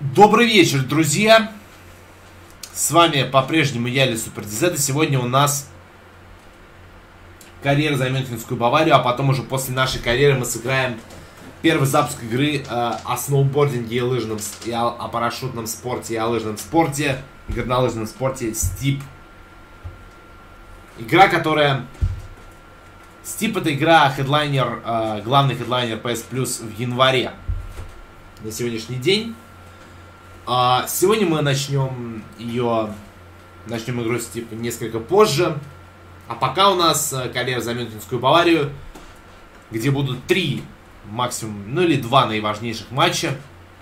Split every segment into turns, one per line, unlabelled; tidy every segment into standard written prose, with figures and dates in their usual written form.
Добрый вечер, друзья! С вами по-прежнему я, LSuperDZ, и сегодня у нас карьера за Мюнхенскую Баварию, а потом уже после нашей карьеры мы сыграем первый запуск игры о сноубординге и лыжном, и о парашютном спорте, и о лыжном спорте, горнолыжном спорте Steep. Игра, которая... Steep — это игра хедлайнер, главный хедлайнер PS Plus в январе на сегодняшний день. Сегодня мы начнем игру Steep несколько позже. А пока у нас карьера за Мюнхенскую Баварию, где будут 3 максимум, ну или 2 наиважнейших матча.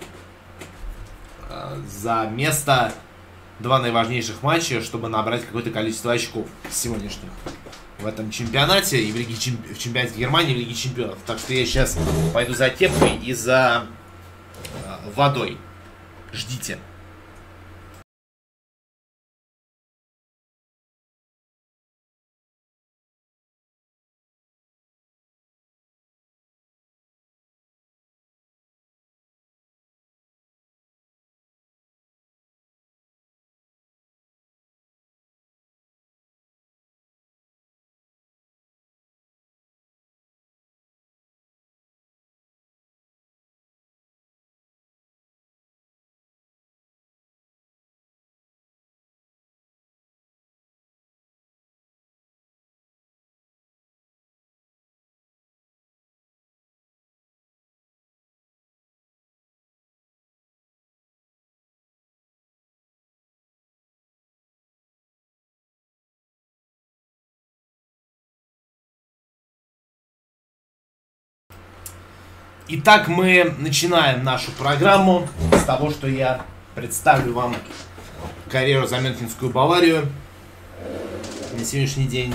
За место 2 наиважнейших матча, чтобы набрать какое-то количество очков сегодняшних в этом чемпионате, и в чемпионате Германии, и в Лиге Чемпионов. Так что я сейчас пойду за кепкой и за водой. Ждите. Итак, мы начинаем нашу программу с того, что я представлю вам карьеру за Мюнхенскую Баварию на сегодняшний день.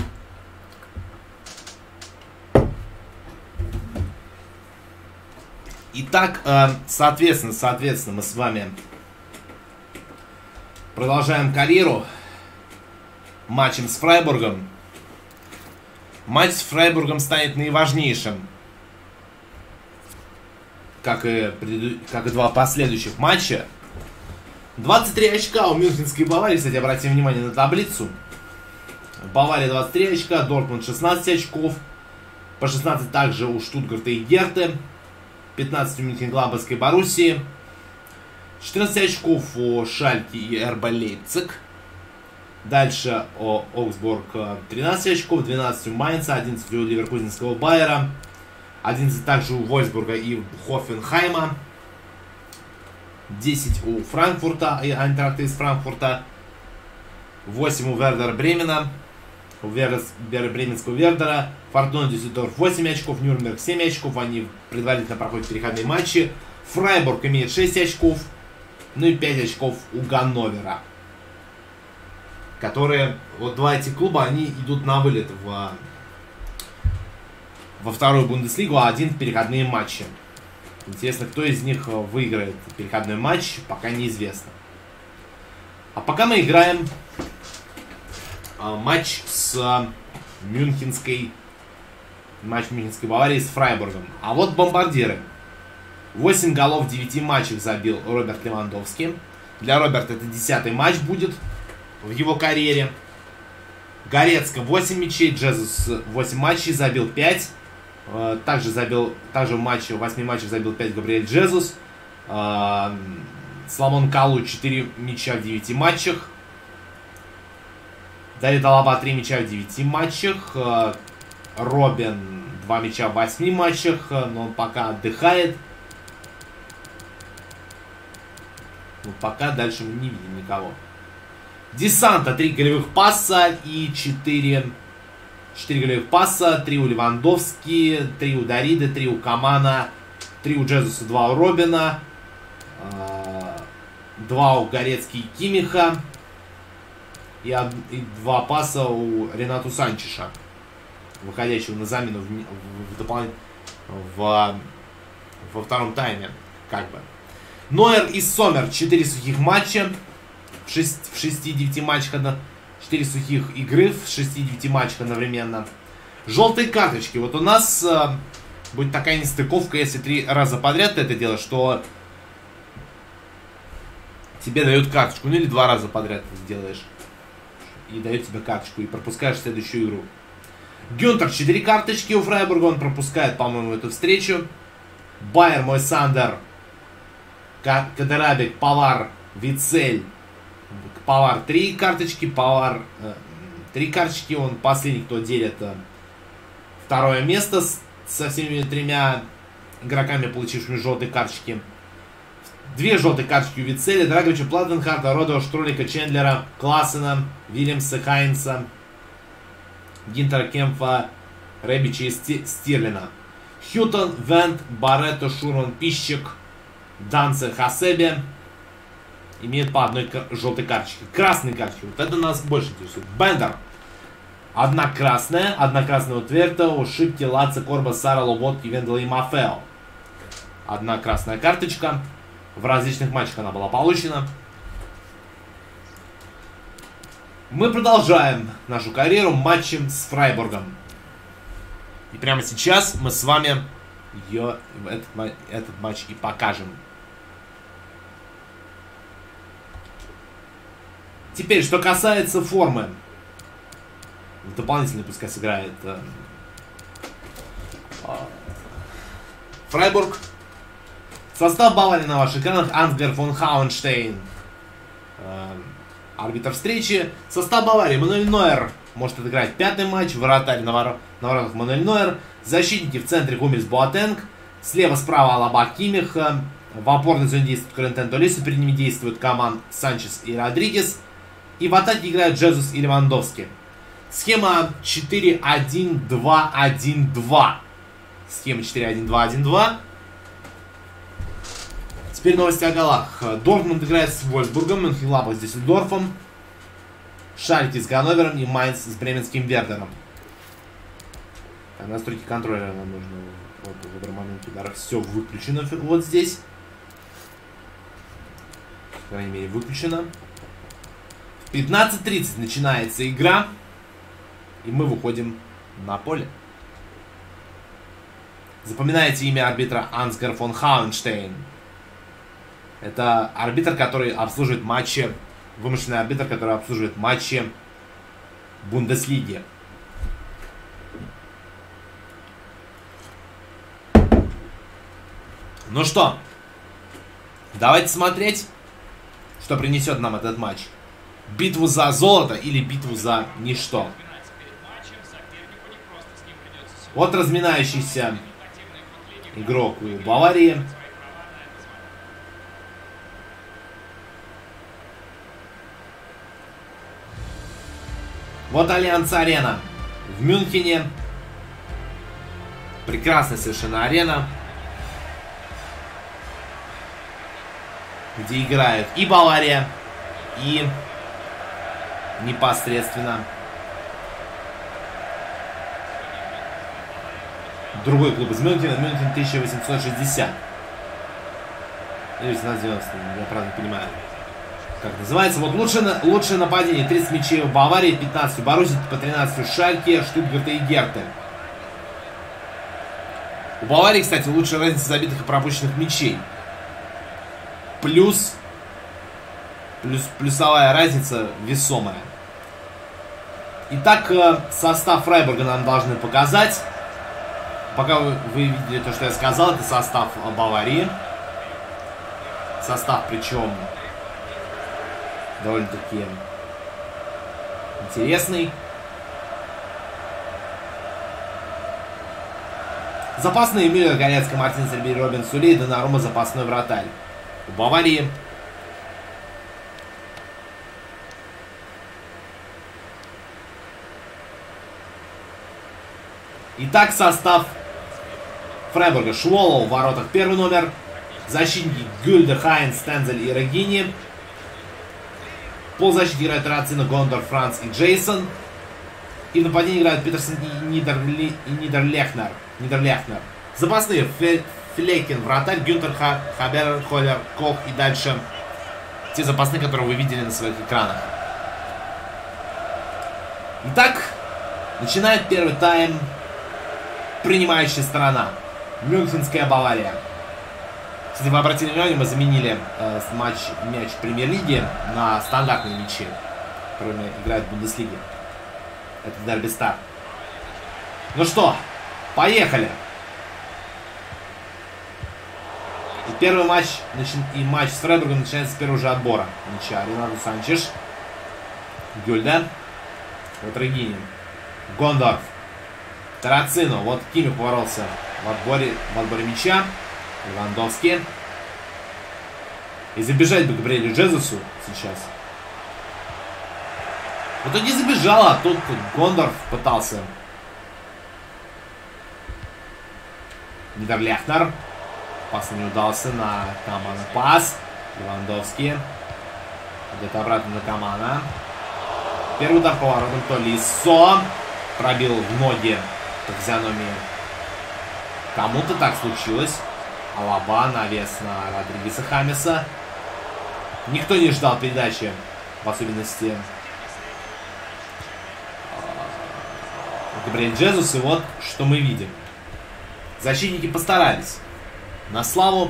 Итак, соответственно, мы с вами продолжаем карьеру матчем с Фрайбургом. Матч с Фрайбургом станет наиважнейшим, как и 2 последующих матча. 23 очка у Мюнхенской Баварии. Кстати, обратим внимание на таблицу. Бавария 23 очка, Дортмунд 16 очков. По 16 также у Штутгарта и Герты. 15 у Мюнхен-Гладбахской Боруссии. 14 очков у Шальке и РБ Лейпциг. Дальше у Аугсбург 13 очков, 12 у Майнца, 11 у Ливеркузенского Байера. 11 также у Вольсбурга и Хофенхайма. 10 у Франкфурта и Айнтрахта из Франкфурта. 8 у Вердера Бремена. У Бременского Вердера. Фортуна Дюссельдорф 8 очков. Нюрнберг 7 очков. Они предварительно проходят переходные матчи. Фрайбург имеет 6 очков. Ну и 5 очков у Ганновера. Которые, вот 2 этих клуба, они идут на вылет во вторую Бундеслигу, а один в переходные матчи. Интересно, кто из них выиграет переходной матч, пока неизвестно. А пока мы играем матч Мюнхенской Баварии с Фрайбургом. А вот бомбардиры. 8 голов в 9 матчах забил Роберт Левандовский. Для Роберта это 10-й матч будет в его карьере. Горецко 8 мячей, Джезус 8 матчей, забил 5. Также в 8 матчах забил 5 Габриэль Джезус. Соломон Калу 4 мяча в 9 матчах. Давид Алаба 3 мяча в 9 матчах. Робин 2 мяча в 8 матчах, но он пока отдыхает. Но пока дальше мы не видим никого. Десанта 3 голевых паса и 4 голевых паса. 3 у Левандовски, 3 у Дариды, 3 у Камана, 3 у Джезуса, 2 у Робина, 2 у Горецки и Кимиха и 2 паса у Ренату Санчеша, выходящего на замену во втором тайме. Нойер и Сомер 4 сухих матча. В 6-9 матчах 4 сухих игры в 6-9 матчах одновременно. Желтые карточки. Вот у нас будет такая нестыковка, если 3 раза подряд это делать, что тебе дают карточку. Ну или 2 раза подряд ты сделаешь. И дает тебе карточку. И пропускаешь следующую игру. Гюнтер 4 карточки у Фрайбурга. Он пропускает, по-моему, эту встречу. Байер, мой Сандер. Кадерабик, Павар, Вицель. Павар 3 карточки. Павар 3 карточки. Он последний, кто делит второе место со всеми 3 игроками, получившими желтые карточки. 2 желтые карточки у Вицеля, Драговича, Платтенхарта, Родова, Штрулика, Чендлера, Классена, Вильямса, Хайнца, Гинтера, Кемпфа, Ребича и Стирлина. Хьютон, Вент, Баретто, Шурман, Пищик, Данце, Хасебе имеют по одной желтой карточке. Красные карточки. Вот это нас больше интересует. Бендер. 1 красная у Тверта, у Шипки, Лаца, Корба, Сара, Лобот, Вендела и Мафео. 1 красная карточка. В различных матчах она была получена. Мы продолжаем нашу карьеру матчем с Фрайбургом. И прямо сейчас мы с вами этот матч и покажем. Теперь, что касается формы. Дополнительно пускай сыграет Фрайбург. Состав Баварии на ваших экранах. Ансгар фон Хауенштейн, арбитр встречи. Состав Баварии. Мануэль Нойер может отыграть 5-й матч. Вратарь на воротах Мануэль Нойер. Защитники в центре Гумельс, Боатенг. Слева-справа Алаба, Кимих. В опорной зоне действует Корентен Толесу. Перед ними действуют Каман, Санчес и Родригес. И в атаке играют Джезус и Левандовски. Схема 4-1-2-1-2. Схема 4-1-2-1-2. Теперь новости о голах. Дортмунд играет с Вольфсбургом, Мюнхенглабах с Дюссельдорфом, Шальке с Ганновером и Майнц с бременским Вердером. Настройки контроля нам нужно вот, в этот момент удара. Все выключено вот здесь. По крайней мере, выключено. В 15:30 начинается игра. И мы выходим на поле. Запоминайте имя арбитра Ансгар фон Хауенштейн. Это арбитр, который обслуживает матчи, вымышленный арбитр, который обслуживает матчи Бундеслиги. Ну что, давайте смотреть, что принесет нам этот матч. Битву за золото или битву за ничто. Вот разминающийся игрок у Баварии. Вот Альянс Арена в Мюнхене. Прекрасная совершенно арена, где играют и Бавария, и непосредственно другой клуб из Мюнхена. Мюнхен 1860. Или 1890, я правда не понимаю, как называется. Вот лучшее нападение. 30 мячей в Баварии, 15 у Боруссии, по 13 у Шальке, Штутгарта и Герты. У Баварии, кстати, лучшая разница забитых и пропущенных мячей. Плюсовая разница весомая. Итак, состав Фрайбурга нам должны показать. Пока вы видели то, что я сказал, это состав Баварии. Состав, причем, довольно-таки интересный. Запасные: Мюллер, Горецкий, Мартинс, Рибейро, Робин, Сулей, Донарума, запасной вратарь. У Баварии итак, состав Фрайбурга. Шволов в воротах первый номер. Защитники Гюльде, Хайнц, Стензель и Регини. Полузащите играют Рацина, Гондор, Франц и Джейсон. И в нападении играют Питерсон и Нидерлехнер. Запасные: Флекин, вратарь, Гюнтер, Хабер, Холлер, Кох и дальше те запасные, которые вы видели на своих экранах. Итак, начинает первый тайм принимающая сторона. Мюнхенская Бавария. Кстати, вы обратили внимание, мы заменили мяч премьер-лиги на стандартные мячи, которыми играют в Бундеслиге. Это Дерби Стар. Ну что, поехали! И первый матч, матч с Фрайбургом начинается с первого же отбора мяча. Ренату Санчеш, Гюльде, вот Регинин, Гондорф, Тарацино, вот Кимих боролся в отборе мяча, Левандовский. И забежать бы Габриэлю Джезусу сейчас. В итоге забежал, а тут Гондорф пытался. Нидерлехнер. Пас не удался на Камана. Пас. Левандовский. Где-то обратно на Камана. Первый удар поворотом Толисо. Пробил в ноги по физиономии. Кому-то так случилось. Алаба, навес на Родригеса Хамеса. Никто не ждал передачи, в особенности Габриэль Джезус. И вот что мы видим. Защитники постарались. На славу.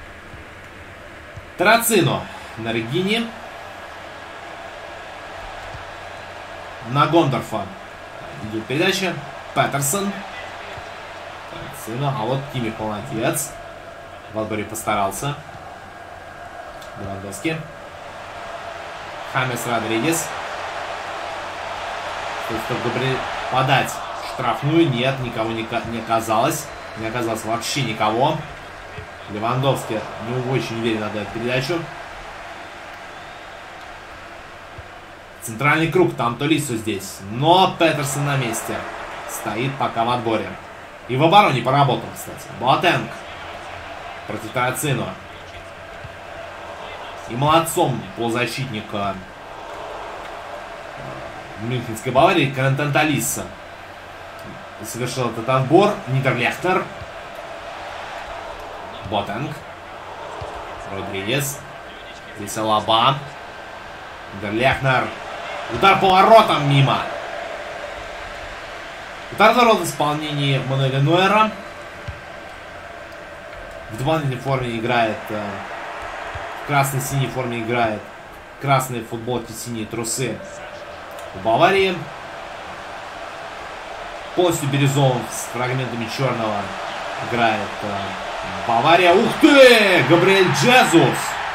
Тарацино на Регине. На Гондорфа идет передача. Петерсон. Тарацино. А вот Кимих молодец. Валбери постарался. Левандовский. Хамес Родригес. Чтобы подать штрафную. Нет, никого не оказалось. Не оказалось вообще никого. Левандовский не очень уверенно отдает передачу. Центральный круг. Там Толисо здесь. Но Петерсон на месте. Стоит пока в отборе. И в обороне поработал, кстати. Боатенг. Против Тарацино. И молодцом полузащитника Мюнхенской Баварии Калентин Толисо совершил этот отбор. Нидерлехнер. Ботанг. Родригес. Здесь Алаба. Нидерлехнер. Удар поворотом мимо. Удар ворот в исполнении Мануэля Нойера. В дополнительной форме играет. В красно-синей форме играет. Красные футболки, синие трусы в Баварии. Полностью бирюзовым с фрагментами черного играет Бавария. Ух ты! Габриэль Джезус!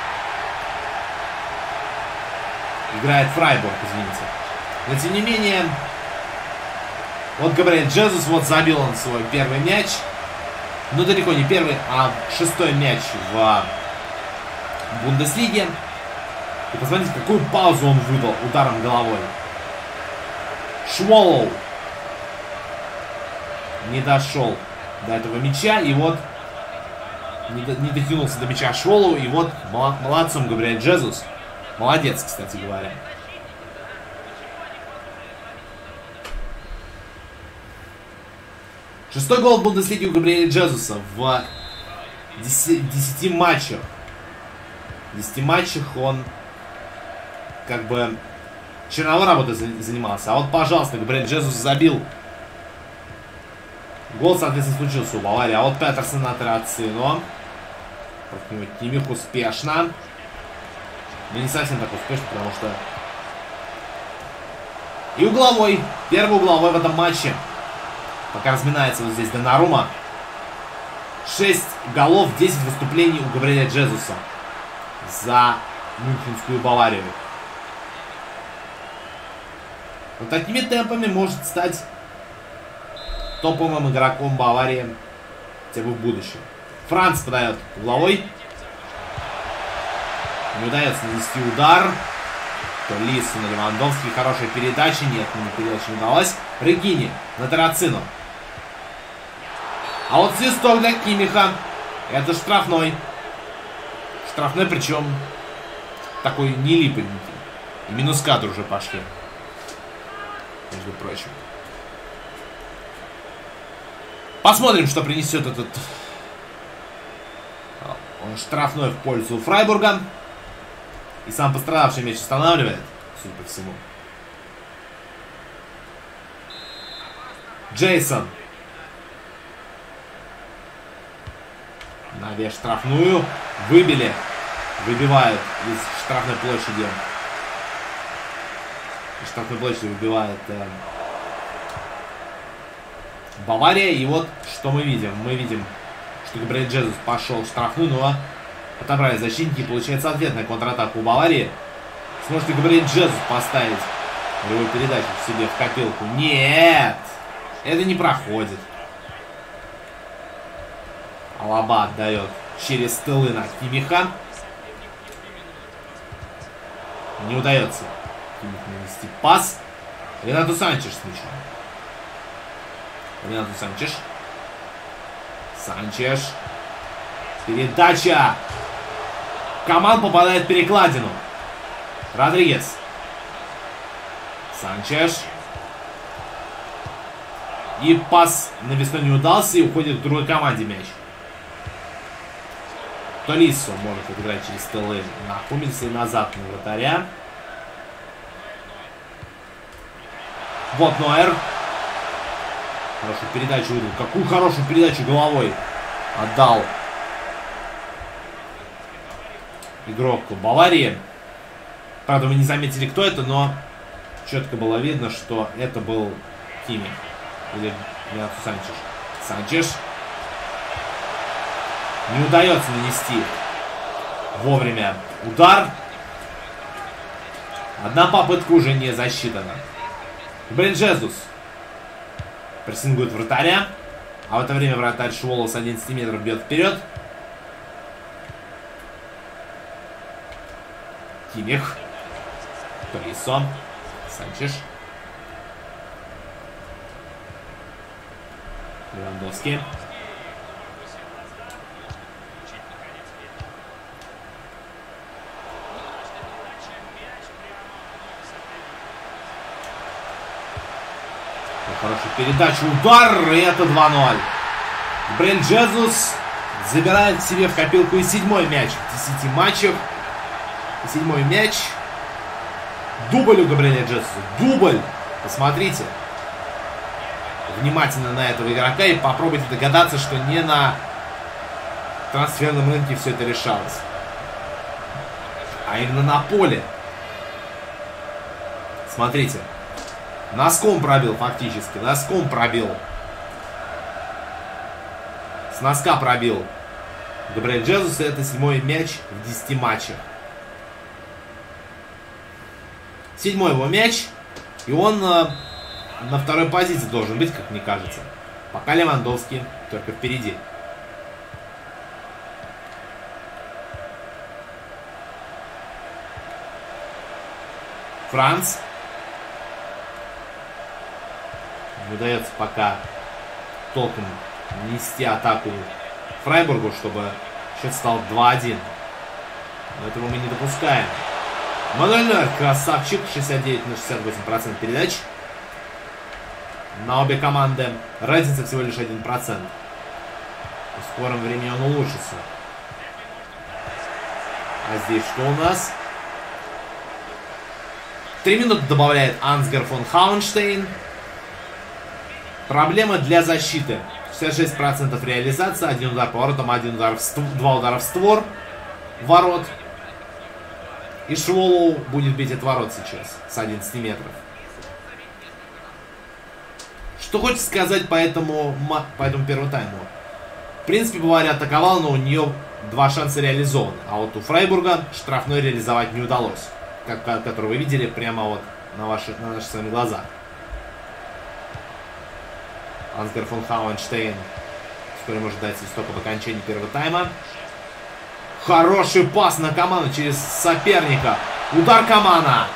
Играет Фрайбург, извините. Но тем не менее, вот Габриэль Джезус, вот забил он свой первый мяч. Но далеко не первый, а 6-й мяч в Бундеслиге. И посмотрите, какую паузу он выдал ударом головой. Шволоу не дошел до этого мяча. И вот не дотянулся до мяча Шволоу. И вот молодцом Габриэль Джезус. Молодец, кстати говоря. Шестой гол в Бундеслиге у Габриэля Джезуса в 10 матчах. В 10 матчах он как бы черновой работой занимался. А вот, пожалуйста, Габриэль Джезус забил. Гол, соответственно, случился у Баварии. А вот Петерсон на Тарацино. Против него Кимих успешно. Но не совсем так успешно, потому что... И угловой. Первый угловой в этом матче. Пока разминается вот здесь Донарума. 6 голов, 10 выступлений у Габриэля Джезуса за Мюнхенскую Баварию. Вот такими темпами может стать топовым игроком Баварии хотя бы в будущем. Франц подает угловой. Не удается нанести удар. Толисо на Левандовский. Хорошая передача. Нет, передача не удалась. Регини на Тарацино. А вот свисток для Кимиха. Это штрафной. Штрафной, причем такой нелиповенький. И минус кадр уже пошли. Между прочим. Посмотрим, что принесет этот штрафной в пользу Фрайбурга. И сам пострадавший мяч останавливает, судя по всему. Джейсон. Навес штрафную. Выбили. Выбивают из штрафной площади. Из штрафной площади выбивает Бавария. И вот что мы видим. Мы видим, что Габриэль Джезус пошел в штрафную, но отобрали защитники. Получается ответная контратака у Баварии. Сможет ли Габриэль Джезус поставить его передачу в себе в копилку? Нет! Это не проходит. Алаба отдает через тылы на Кимиха. Не удается Кимих нанести пас. Ренату Санчеш с мячом. Ренату Санчеш. Санчеш. Передача. Команд попадает в перекладину. Родригес. Санчеш. И пас навесной не удался, и уходит к другой команде мяч. Толиссо может играть через тылы на Хумельса и назад на вратаря. Вот Нойер. Хорошую передачу выдал. Какую хорошую передачу головой отдал игрок Баварии. Правда, вы не заметили, кто это, но четко было видно, что это был Кимих. Или Ренату Санчеш. Санчеш. Не удается нанести вовремя удар. Одна попытка уже не засчитана. Габриэль Джезус прессингует вратаря. А в это время вратарь Шволов с 11 метров бьет вперед. Кимих. Толиссо. Санчеш. Левандовский. Хорошая передача, удар, и это 2-0. Габриэль Джезус забирает себе в копилку и 7-й мяч в 10 матчах. И 7-й мяч. Дубль у Габриэля Джезуса. Дубль. Посмотрите внимательно на этого игрока и попробуйте догадаться, что не на трансферном рынке все это решалось, а именно на поле. Смотрите. Носком пробил фактически. Носком пробил. С носка пробил Габриэль Джезус. Это 7-й мяч в 10 матчах. 7-й его мяч. И он на второй позиции должен быть, как мне кажется. Пока Левандовский только впереди. Франц. Не удается пока толком нести атаку Фрайбургу, чтобы счет стал 2-1. Но этого мы не допускаем. Мануэль Нойер, красавчик. 69 на 68% передач. На обе команды разница всего лишь 1%. В скором времени он улучшится. А здесь что у нас? 3 минуты добавляет Ансгар фон Хауенштейн. Проблема для защиты. 66% реализация. 1 удар по воротам, 2 удара в створ ворот. И Шволоу будет бить от ворот сейчас с 11 метров. Что хочется сказать по этому первому тайму? В принципе, Бавария атаковала, но у нее 2 шанса реализованы. А вот у Фрайбурга штрафной реализовать не удалось. Который вы видели прямо вот на наших с вами глазах. Ансгар фон Хауенштейн вскоре может дать свисток об окончании первого тайма. Хороший пас на Коману через соперника. Удар Комана.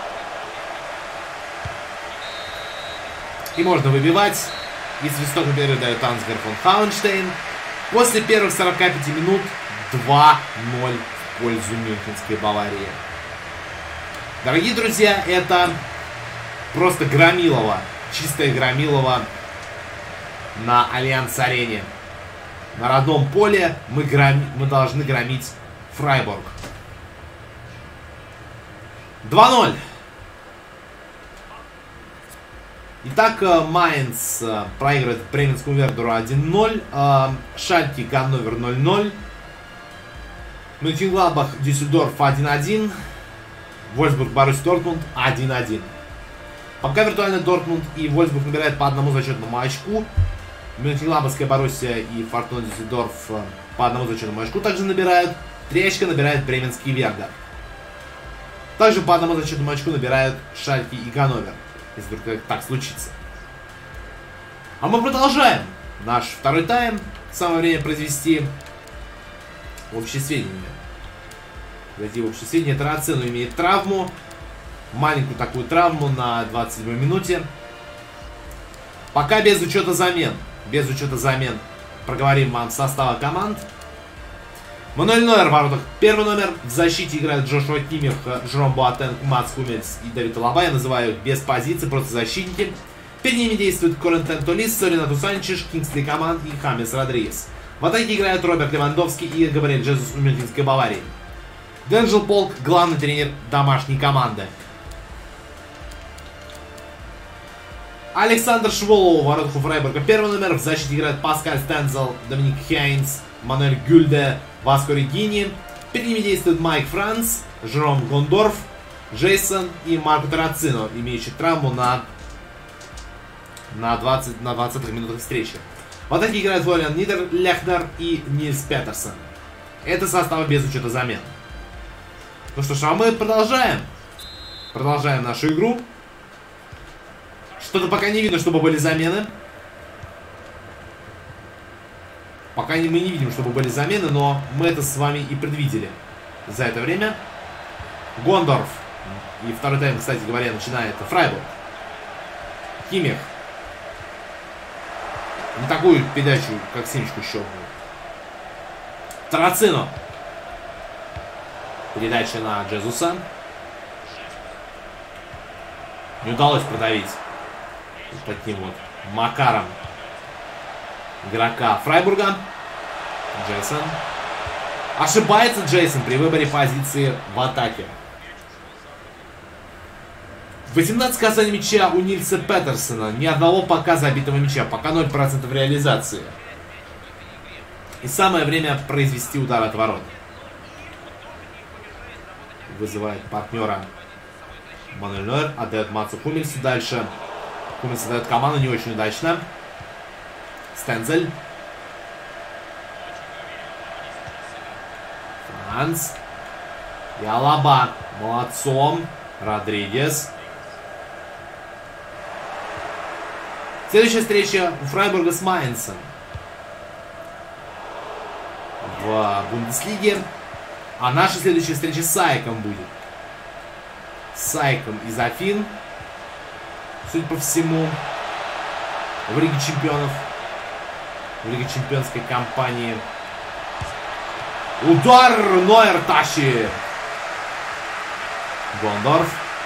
И можно выбивать. И свисток на перерыв дает Ансгар фон Хауенштейн. После первых 45 минут 2-0 в пользу мюнхенской Баварии. Дорогие друзья, это просто громилово. Чистое громилово на Альянс-арене. На родном поле мы должны громить Фрайбург. 2-0. Итак, Майнц проигрывает Бременскому Вердеру 1-0. Шальке Ганновер 0-0. Мönchengladbach, Дюссельдорф 1-1. Вольфсбург, Боруссия Дортмунд 1-1. Пока виртуально Дортмунд и Вольфсбург набирают по одному зачетному очку. Мönchengladbachская Боруссия и Фортуна Дюссельдорф по одному зачетному очку также набирают. 3 очка набирает бременский Вердер. Также по одному зачетному очку набирают Шальке и Ганновер, если вдруг так случится. А мы продолжаем наш второй тайм. Самое время произвести общее сведение. Зайти в общее сведение. Тарацину имеет травму. Маленькую такую травму на 27-й минуте. Пока без учета замен. Без учета замен. Проговорим вам составы команд. Мануэль Нойер в воротах. Первый номер. В защите играют Джошуа Киммих, Жером Буатенг, Мац Хумельс и Давид Алаба. Я называю их без позиции, просто защитники. Перед ними действуют Корентен Толис, Ренату Санчеш, Кингсли Команд и Хамес Родригес. В атаке играют Роберт Левандовский и Габриэль Джезус у Мюнхенской Баварии. Денджел Полк, главный тренер домашней команды. Александр Шволов в воротах у Фрайбурга. Первый номер. В защите играют Паскаль Стензел, Доминик Хайнс, Мануэль Гюльде, Васко Регини. Перед ними действуют Майк Франц, Жером Гондорф, Джейсон и Марко Тарацино, имеющий травму на 20-х минутах встречи. В атаке играют Флориан Нидерлехнер и Нильс Петерсон. Это составы без учета замен. Ну что ж, а мы продолжаем. Продолжаем нашу игру. Что-то пока не видно, чтобы были замены. Пока мы не видим, чтобы были замены, но мы это с вами и предвидели за это время. Гондорф. И второй тайм, кстати говоря, начинает Фрайбург. Киммих. Не такую передачу, как Симочку щелкнул. Тарацино. Передача на Джезуса. Не удалось продавить вот таким вот макаром игрока Фрайбурга. Джейсон. Ошибается Джейсон при выборе позиции в атаке. 18 касаний мяча у Нильса Петерсона. Ни одного пока забитого мяча. Пока 0% реализации. И самое время произвести удар от ворот. Вызывает партнера Мануэль Нойер. Отдает Мацу Хумельсу дальше. Хумельс отдает команду не очень удачно. Стензель. Франц. И Алаба. Молодцом. Родригес. Следующая встреча у Фрайбурга с Майнцем. В Бундеслиге. А наша следующая встреча с Сайком будет. С Сайком из Афин. Судя по всему, в Лиге Чемпионов. В Лиге Чемпионской кампании. Удар! Нойер тащит! Гондорф.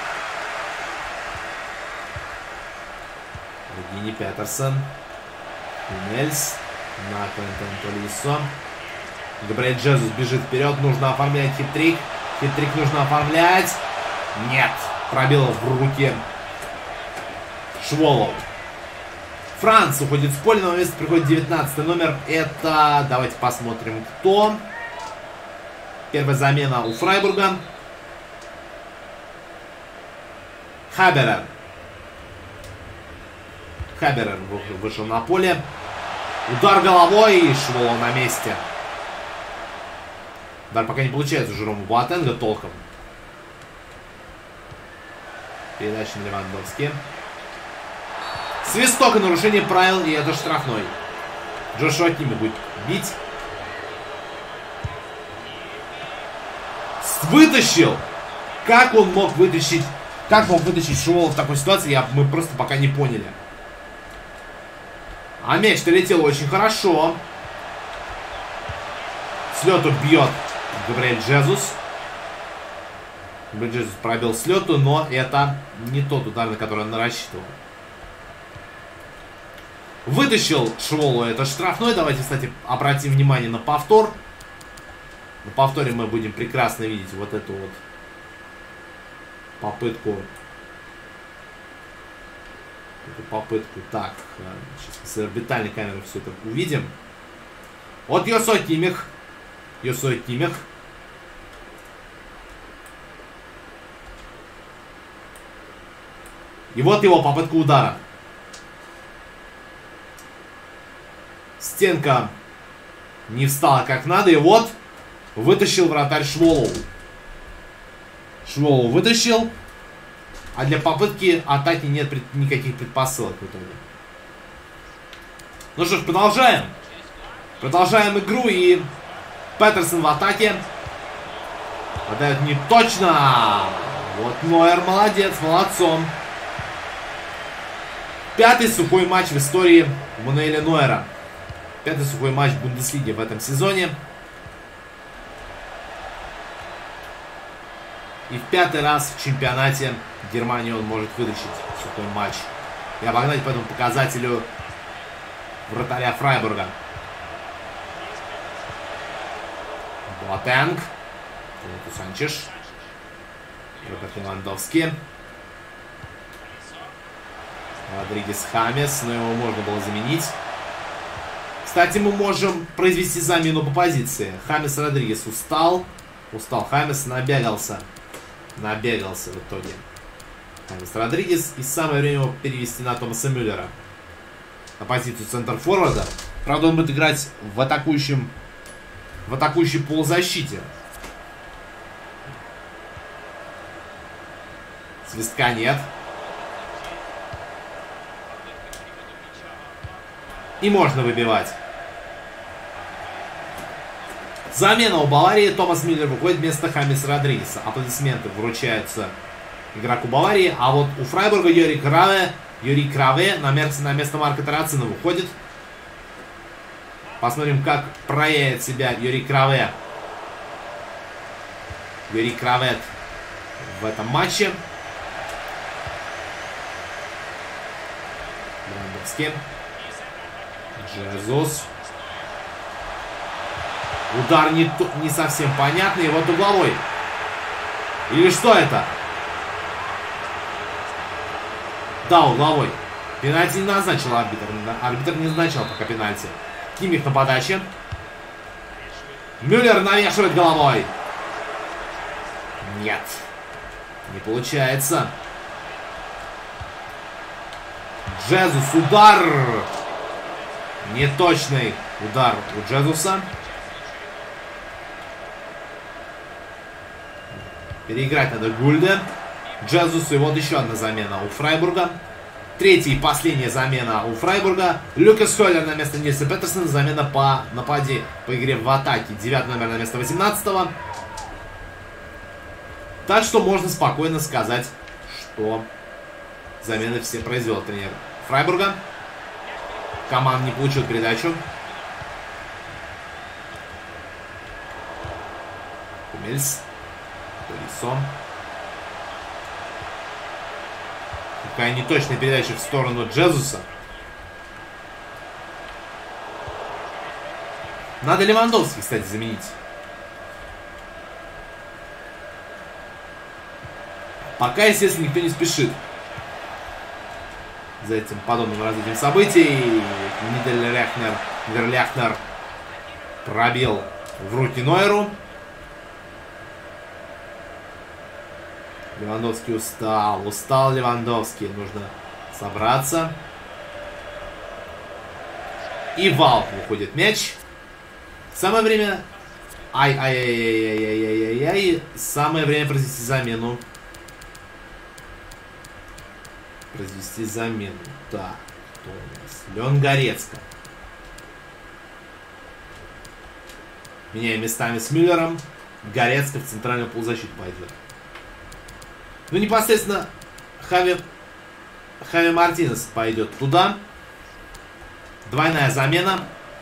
Регини Петерсон. Хумельс. На Корентен Толисо. Габриэль Джезус бежит вперед. Нужно оформлять хитрик. Хитрик нужно оформлять. Нет. Пробило в руке Шволов. Франц уходит с поля. На место приходит 19 номер. Это... Давайте посмотрим, кто. Первая замена у Фрайбурга. Хаберер. Хаберер вышел на поле. Удар головой. И Шволов на месте. Удар пока не получается у Жерома Буатенга толком. Передача на Левандовски. Свисток и нарушение правил, и это штрафной. Джошуа Киммих будет бить. Вытащил! Как он мог вытащить? Как мог вытащить Шволова в такой ситуации, мы просто пока не поняли. А мяч-то летел очень хорошо. С лету бьет Габриэль Джезус. Габриэль Джезус пробил с лету, но это не тот удар, на который он рассчитывал. Вытащил Шволу, это штрафной. Давайте, кстати, обратим внимание на повтор. На повторе мы будем прекрасно видеть вот эту вот попытку. Так, сейчас с орбитальной камеры все это увидим. Вот Йосуа Киммих. Йосуа Киммих. И вот его попытка удара. Стенка не встала как надо. И вот вытащил вратарь Шволов. Шволов вытащил. А для попытки атаки нет никаких предпосылок в итоге. Ну что ж, продолжаем. Продолжаем игру. И Петерсон в атаке. Отдает не точно. Вот Нойер молодец, молодцом. 5-й сухой матч в истории Мануэля Нойера. 5-й сухой матч в Бундеслиге в этом сезоне. И в 5-й раз в чемпионате Германии он может вытащить сухой матч. И обогнать по этому показателю вратаря Фрайбурга. Боатенг. Санчеш. Роберт Левандовский. Родригес Хамес. Но его можно было заменить. Кстати, мы можем произвести замену по позиции. Хамес Родригес устал. Устал Хамес, набегался. Набегался в итоге. Хамес Родригес. И самое время его перевести на Томаса Мюллера. На позицию центр-форварда. Правда, он будет играть в атакующей полузащите. Свистка нет. И можно выбивать. Замена у Баварии. Томас Мюллер выходит вместо Хамеса Родригеса. Аплодисменты вручаются игроку Баварии. А вот у Фрайбурга Юрий Краве на место Марка Тарацина выходит. Посмотрим, как проявит себя Юрий Краве. Юрий Кравет в этом матче. Левандовский. Джезус. Удар не совсем понятный. Вот угловой. Или что это? Да, угловой. Пенальти не назначил арбитр. Арбитр не назначил пока пенальти. Кимих на подаче. Мюллер навешивает головой. Нет. Не получается. Джезус. Удар. Неточный удар у Джезуса. Переиграть надо Гульде. Джезусу. И вот еще одна замена у Фрайбурга. Третья и последняя замена у Фрайбурга. Люкас Холлер на место Нильса Петерсона. Замена по нападе, по игре в атаке. 9 номер на место 18-го. Так что можно спокойно сказать, что замены все произвел тренер Фрайбурга. Команд не получил передачу. Кумельс. Колесо. Какая неточная передача в сторону Джезуса. Надо Левандовский, кстати, заменить. Пока, естественно, никто не спешит за этим подобным развитием событий. Нидерляхнер пробил в руки Нойеру. Левандовский устал. Устал Левандовский. Нужно собраться. И в аут выходит мяч. Самое время... Ай-яй-яй-яй-яй-яй-яй. Самое время произвести замену. Произвести замену. Так, кто у нас? Леон Горецко. Меняем местами с Мюллером. Горецко в центральную полузащиту пойдет. Ну, непосредственно Хави Мартинес пойдет туда. Двойная замена.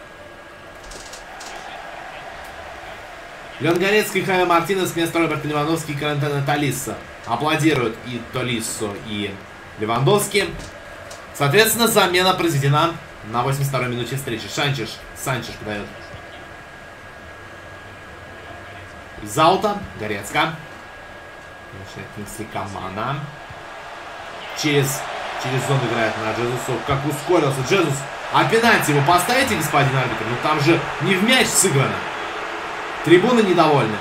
Леон Горецко и Хави Мартинес вместо Роберта Левандовски и Карантена Толиссо. Аплодируют и Толиссо, и Левандовский. Соответственно, замена произведена на 82-й минуте встречи. Санчеш подает из аута. Горецко. Кингсли Камана. Через зону играет на Джезусу. Как ускорился Джезус. А пенальти вы поставите, господин арбитр? Ну там же не в мяч сыграно. Трибуны недовольны.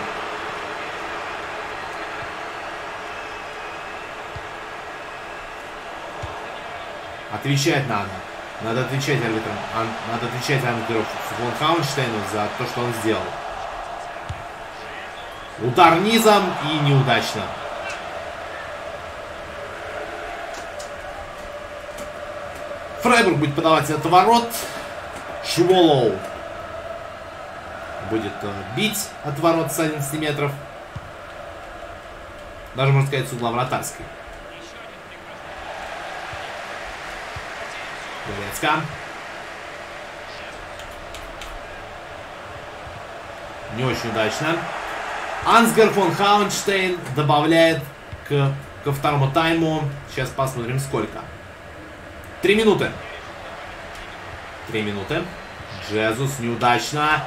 Отвечать надо. Надо отвечать арбитрам. Надо отвечать арбитру фон Хаунштейну за то, что он сделал. Удар низом и неудачно. Фрайбург будет подавать от ворот. Шволоу будет бить от ворот с 11 метров. Даже, можно сказать, с угла вратарской. Горецка. Не очень удачно. Ансгар фон Хаунштейн добавляет ко второму тайму. Сейчас посмотрим сколько. 3 минуты. 3 минуты. Джезус неудачно.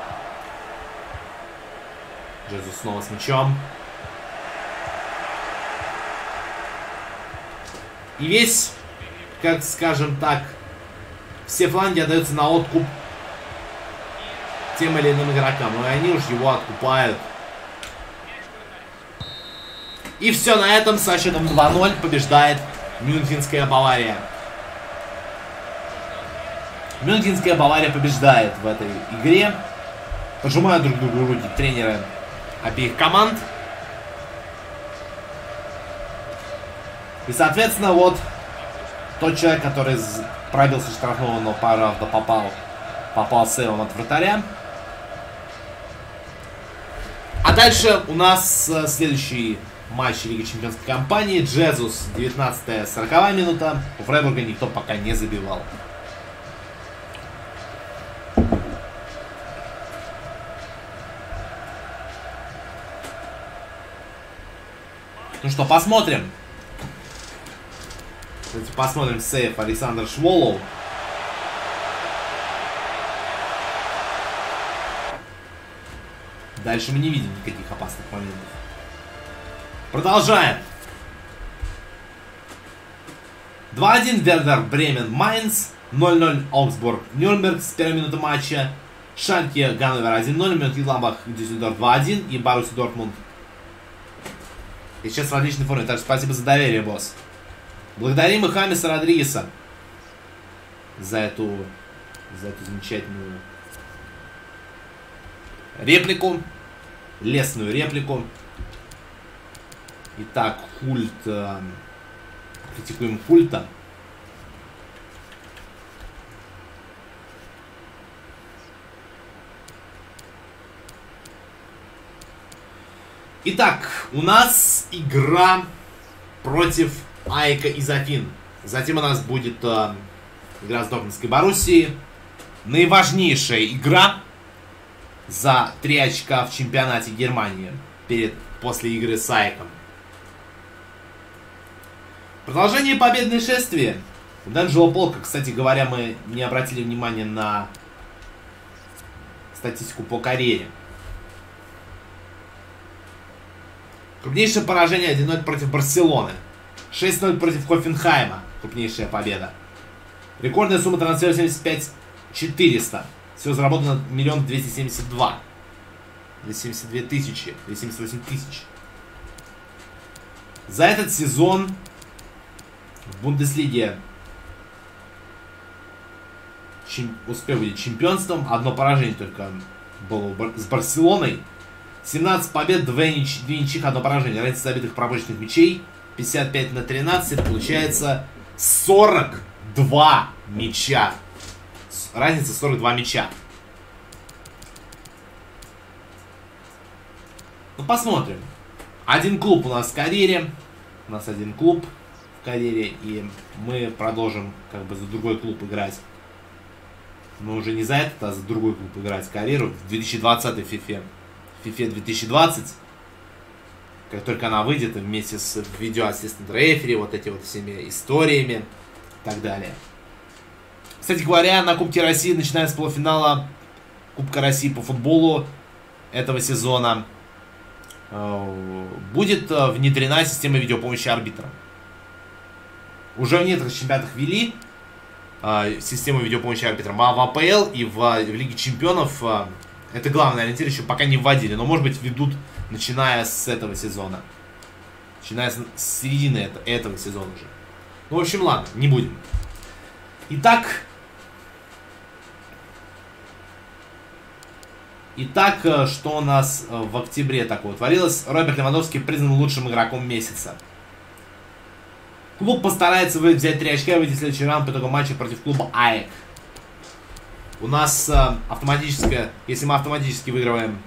Джезус снова с мячом. И весь, как скажем так, все фланги отдаются на откуп тем или иным игрокам. И они уж его откупают. И все, на этом со счетом 2-0 побеждает Мюнхенская Бавария. Мюнхенская Бавария побеждает в этой игре. Пожимают друг другу руки тренеры обеих команд. И, соответственно, вот тот человек, который пробился штрафного, но, правда, попал сейвом от вратаря. А дальше у нас следующий матч Лиги Чемпионской кампании. Джезус, 19-я, 40-я минута. У Фрайбурга никто пока не забивал. Ну что, посмотрим. Давайте посмотрим сейв Александр Шволоу. Дальше мы не видим никаких опасных моментов. Продолжаем. 2-1 Вердер Бремен Майнц. 0-0 Аугсбург Нюрнберг с первой минуты матча. Шальке Ганновер 1-0. Мönchengladbach Дюссельдорф 2-1. И Боруссия Дортмунд. И сейчас в отличной форме. Так что спасибо за доверие, босс. Благодарим и Хамиса Родригеса за эту замечательную реплику. Лестную реплику. Итак, Хульт. Критикуем Хульта. Итак, у нас игра против Айка из Афин. Затем у нас будет игра с Дортмундской Боруссией. Наиважнейшая игра за 3 очка в чемпионате Германии после игры с Айком. Продолжение победной шествия. У Данджело Полка, кстати говоря, мы не обратили внимания на статистику по карьере. Крупнейшее поражение 1-0 против Барселоны. 6-0 против Хофенхайма. Крупнейшая победа. Рекордная сумма трансфера 75 400. Всего заработано 1 272 272 тысячи. 278 тысяч. За этот сезон в Бундеслиге успел быть чемпионством. Одно поражение только было с Барселоной. 17 побед, 2 ничьих, 1 поражение. Разница забитых пробочных мячей 55-13. Это получается 42 мяча. Разница 42 мяча. Ну, посмотрим. Один клуб у нас в карьере. У нас один клуб в карьере. И мы продолжим как бы за другой клуб играть. Но уже не за этот, а за другой клуб играть в карьеру. В 2020 FIFA 2020. Как только она выйдет, вместе с видеоассистент рефери, вот эти вот всеми историями и так далее. Кстати говоря, на Кубке России, начиная с полуфинала Кубка России по футболу этого сезона, будет внедрена система видеопомощи арбитрам. Уже в некоторых чемпионатах ввели систему видеопомощи арбитрам, а в АПЛ и в Лиге Чемпионов это главный ориентир, еще пока не вводили, но может быть введут, начиная с этого сезона. Начиная с середины этого сезона уже. Ну, в общем, ладно, не будем. Итак, что у нас в октябре такого творилось? Роберт Левандовский признан лучшим игроком месяца. Клуб постарается взять 3 очка и выйти в следующий раунд по итогам матча против клуба АЭК. У нас автоматическое, если мы автоматически выигрываем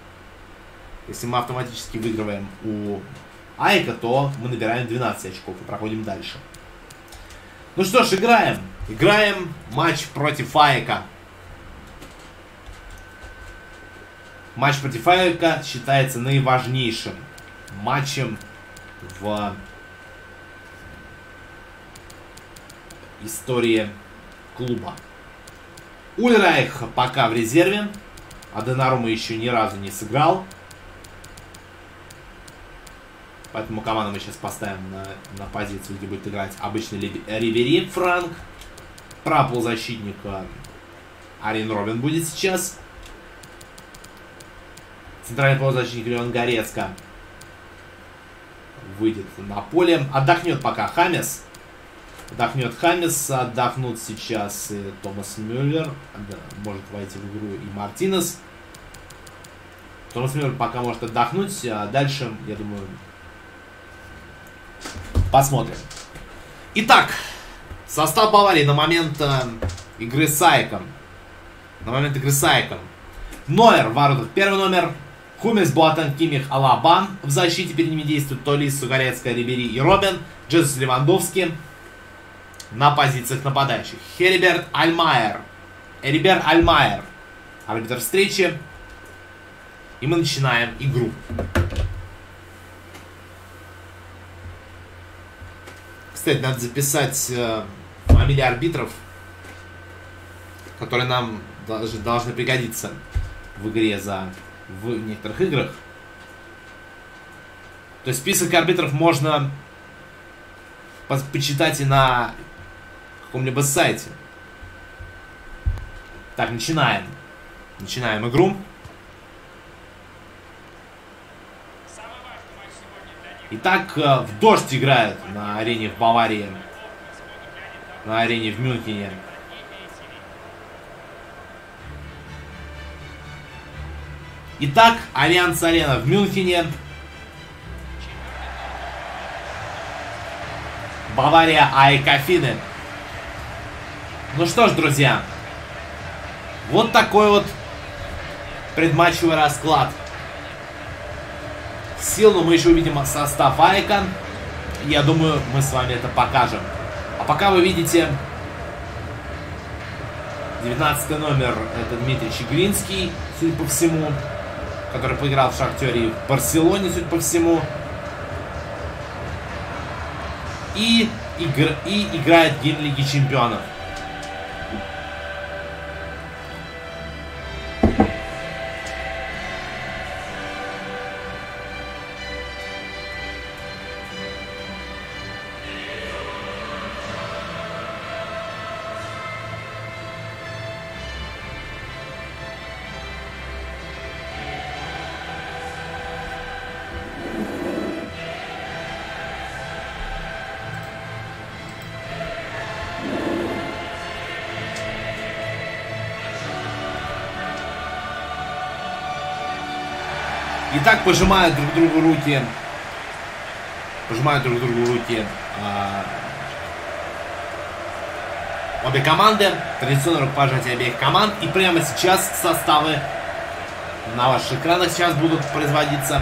у АЭКа, то мы набираем 12 очков и проходим дальше. Ну что ж, играем. Играем матч против АЭКа. Матч против АЭКа считается наиважнейшим матчем в истории клуба. Ульрайх пока в резерве. А Донарума еще ни разу не сыграл. Поэтому команду мы сейчас поставим на позицию, где будет играть обычный Рибери Франк. Правый полузащитник Арjen Робben будет сейчас. Центральный полузащитник Леон Горецко выйдет на поле. Отдохнет пока Хамес. Отдохнут сейчас и Томас Мюллер. Может войти в игру и Мартинес. Томас Мюллер пока может отдохнуть. А дальше, я думаю, посмотрим. Итак, состав Баварии на момент игры с АЭКом. Нойер в воротах. Первый номер. Хумельс, Боатeng, Киммих, Алаба. В защите перед ними действуют Толиссо, Горецко, Рибери и Робben. Джезус, Левандовский. На позициях нападающих. Эриберт Альмайер. Арбитр встречи. И мы начинаем игру. Кстати, надо записать фамилии арбитров, которые нам должны пригодиться в игре в некоторых играх. То есть список арбитров можно почитать и на каком-либо сайте. Так, начинаем игру. Итак, в дождь играют на арене в Баварии. На арене в Мюнхене. Итак, Альянс Арена в Мюнхене. Бавария АЭК Афины. Ну что ж, друзья. Вот такой вот предматчевый расклад. Силу мы еще увидим состав АЭКа. Я думаю, мы с вами это покажем. А пока вы видите 19 номер, это Дмитрий Чигринский, судя по всему, который поиграл в Шахтере и в Барселоне, судя по всему. И играет гимн Лиги Чемпионов. Итак, пожимают друг другу руки. Обе команды. Традиционное рукопожатие обеих команд. И прямо сейчас составы на ваших экранах сейчас будут производиться.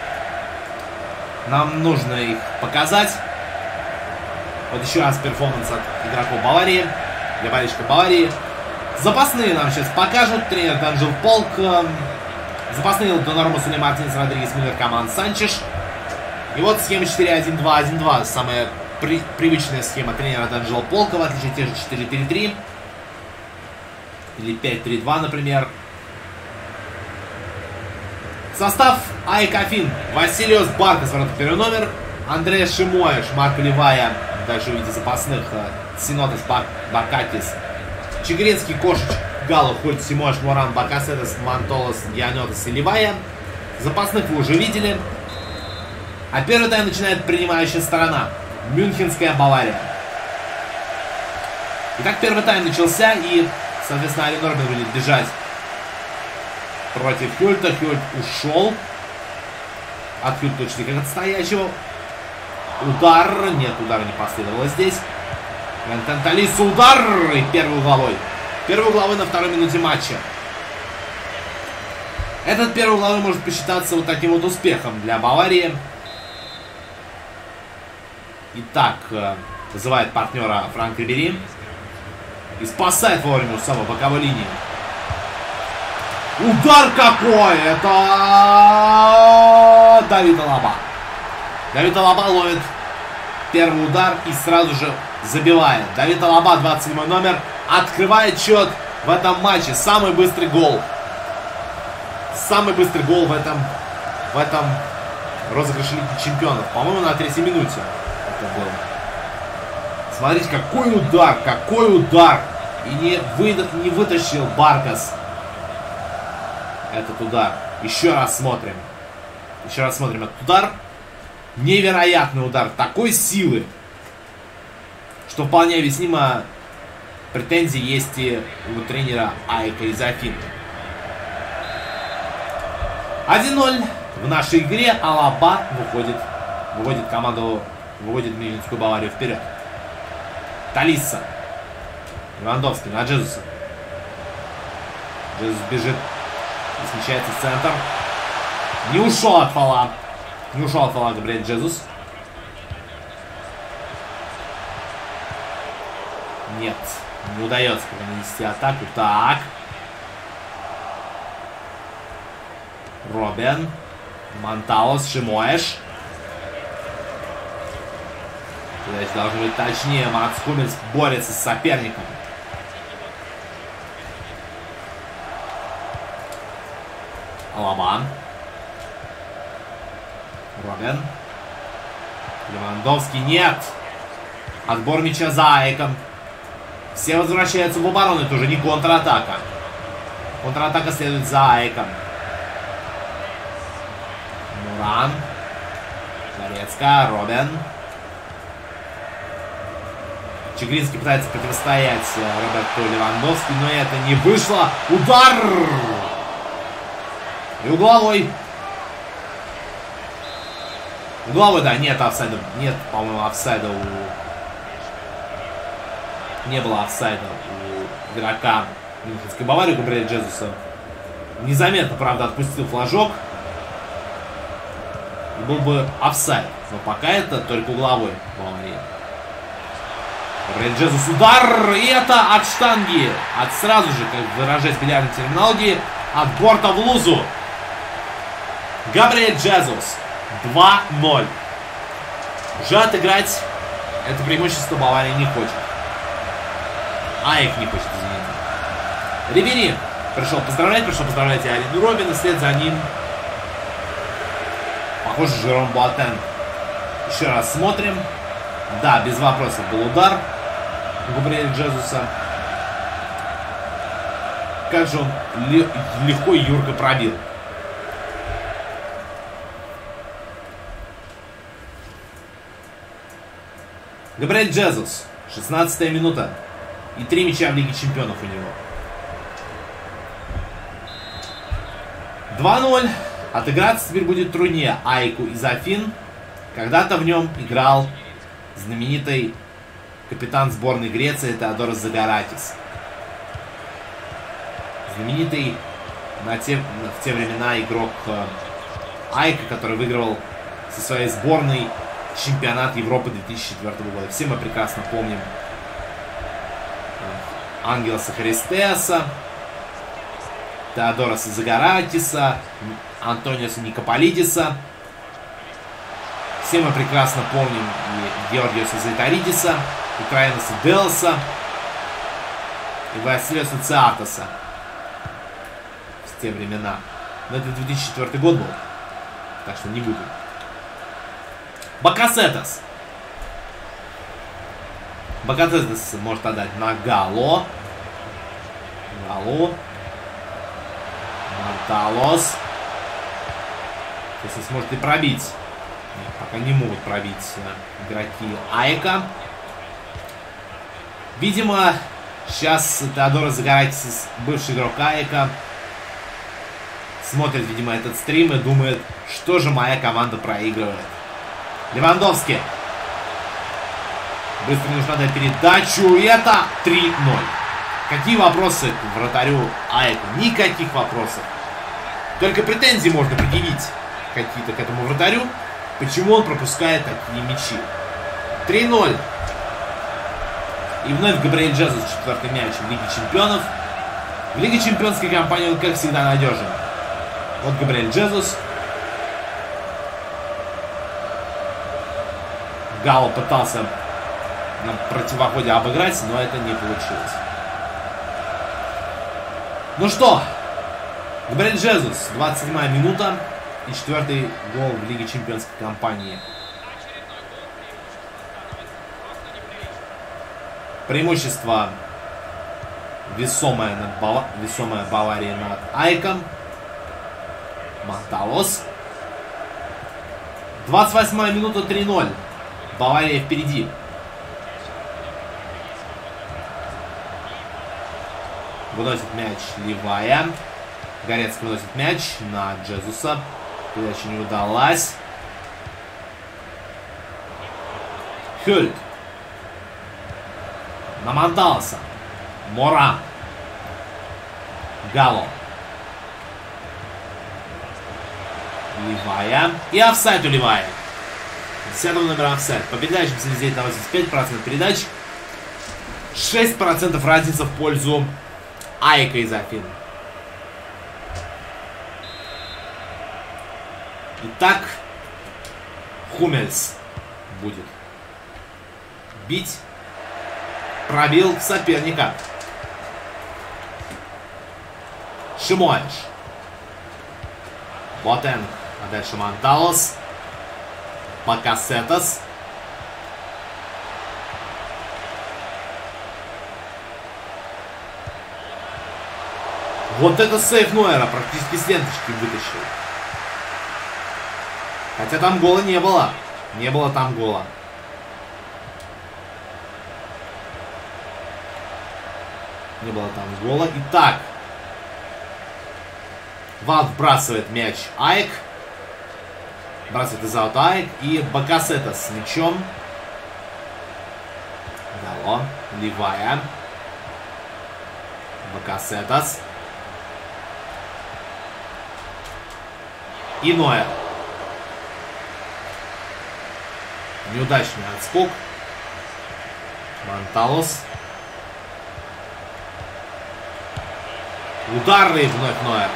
Нам нужно их показать. Вот еще раз перформанс от игроков Баварии. Для болельщиков Баварии. Запасные нам сейчас покажут. Тренер Данжел Полк. Запасные Донарума, Сули, Мартинес, Родригес, Мюллер, Коман, Санчеш. И вот схема 4-1-2-1-2. Самая привычная схема тренера Данжела Полка, в отличие от тех же 4-3-3. Или 5-3-2, например. Состав АЭК Афин. Василиос Баркас, ворот первый номер. Андреа Шимоеш, Марко Ливая. Дальше увидите запасных. Синотес Бакакис. Чигринский, Кошич, Гало, Хольт, Симош, Моран, Бакасетес, Мантолос, Янотес и Ливая. Запасных вы уже видели. А первый тайм начинает принимающая сторона. Мюнхенская Бавария. Итак, первый тайм начался, и, соответственно, Арjen Робben будет бежать против Хюльта. Хюльт ушел от Хюльта точно как от стоячего. Удар. Нет, удара не последовало здесь. Талиса удар. И первый угловой. Первый угловой на второй минуте матча. Этот первый угловой может посчитаться вот таким вот успехом для Баварии. Итак, вызывает партнера Франк Рибери. И спасает вовремя у самой боковой линии. Удар какой! Это Давид Алаба. Давид Алаба ловит первый удар и сразу же забивает. Давид Алаба, 27 номер, открывает счет в этом матче. Самый быстрый гол. Самый быстрый гол в этом розыгрыше Лиги Чемпионов. По-моему, на 3-й минуте это было. Смотрите, какой удар, какой удар. И не вытащил Баркас этот удар. Еще раз смотрим. Еще раз смотрим этот удар. Невероятный удар. Такой силы, что вполне объяснимо, претензии есть и у тренера Айка Изофин. 1-0 в нашей игре. Алаба выводит команду, выводит Мюнхенскую Баварию вперед. Талиса. Левандовский на Джезуса. Джезус бежит и смещается в центр. Не ушел от фола. Не ушел от фола Габриэль Джезус. Нет, не удается нанести атаку. Так. Робен. Монталос, Шимоэш. Здесь должно быть точнее. Макс Хумельс борется с соперником. Алаба. Робен. Левандовский. Нет. Отбор мяча за Айком. Все возвращаются в оборону. Это уже не контратака. Контратака следует за Айком. Муран. Зарецка. Робен. Чигринский пытается противостоять Роберту Левандовски, но это не вышло. Удар! И угловой. Угловой, да, нет офсайда. Нет, по-моему, офсайда у... Не было офсайда у игрока Мюнхенской Баварии, Габриэля Джезуса. Незаметно, правда, отпустил флажок. И был бы офсайд. Но пока это только угловой Баварии. Габриэль Джезус, удар! И это от штанги. От сразу же, как выражать бильярдной терминологии, от борта в лузу. Габриэль Джезус. 2-0. Уже отыграть это преимущество Бавария не хочет. Айк не хочет, извините. Рибери пришел поздравлять и Арjen Робben, и вслед за ним, похоже, Жером Буатен. Еще раз смотрим. Да, без вопросов был удар у Габриэля Джезуса. Как же он легко и юрко пробил. Габриэль Джезус. 16-я минута. И 3 мяча в Лиге Чемпионов у него. 2-0. Отыграться теперь будет труднее Айку Изофин. Когда-то в нем играл знаменитый капитан сборной Греции Теодорос Загаратис. Знаменитый в те времена игрок Айка, который выигрывал со своей сборной чемпионат Европы 2004 года. Все мы прекрасно помним Ангелоса Христеса, Теодороса Загаратиса, Антониоса Никополидиса. Все мы прекрасно помним и Георгиоса Зайтаридиса, Украиноса Делса и Василиоса Циатоса в те времена. Но это 2004 год был, так что не будем. Бакасетас. Бакасетас может отдать на Гало. Монталос. Если сможет и пробить. Нет, пока не могут пробить игроки Айка. Видимо, сейчас Теодор Загоракис, бывший игрок Айка, смотрит, видимо, этот стрим и думает, что же моя команда проигрывает. Левандовский. Быстро нужно дать передачу. И это 3-0. Какие вопросы к вратарю Айка? Никаких вопросов. Только претензии можно предъявить какие-то к этому вратарю. Почему он пропускает такие мячи? 3-0. И вновь Габриэль Джезус, 4-й мяч в Лиге Чемпионов. В Лиге Чемпионской кампании он, как всегда, надежен. Вот Габриэль Джезус. Гало пытался на противоходе обыграть, но это не получилось. Ну что, Габриэль Джезус, 27-я минута и 4-й гол в Лиге Чемпионской кампании. Преимущество весомое Баварии над Айком. Монталос. 28-я минута, 3-0. Бавария впереди. Выносит мяч Ливая. Горецкий выносит мяч на Джезуса. Передача не удалась. Хюльт. На Монталоса. Моран. Гало. Ливая. И офсайд у Ливая. 10 номер офсайд. По передачам сидит на 85% передач. 6% разница в пользу Айка из Афин. Итак, Хумельс будет бить. Пробил соперника. Шимоэш. Ботенг. А дальше Монталос. Бакасетас. Вот это сейф Нойера. Практически с ленточки вытащил. Хотя там гола не было. Не было там гола. Не было там гола. Итак. Ван вбрасывает мяч Айк. Бросает из аута Айк. И Бакасета с мячом. Гало. Ливая. Бакасетас. И Нойер. Неудачный отскок. Монталос. Ударный вновь Нойер.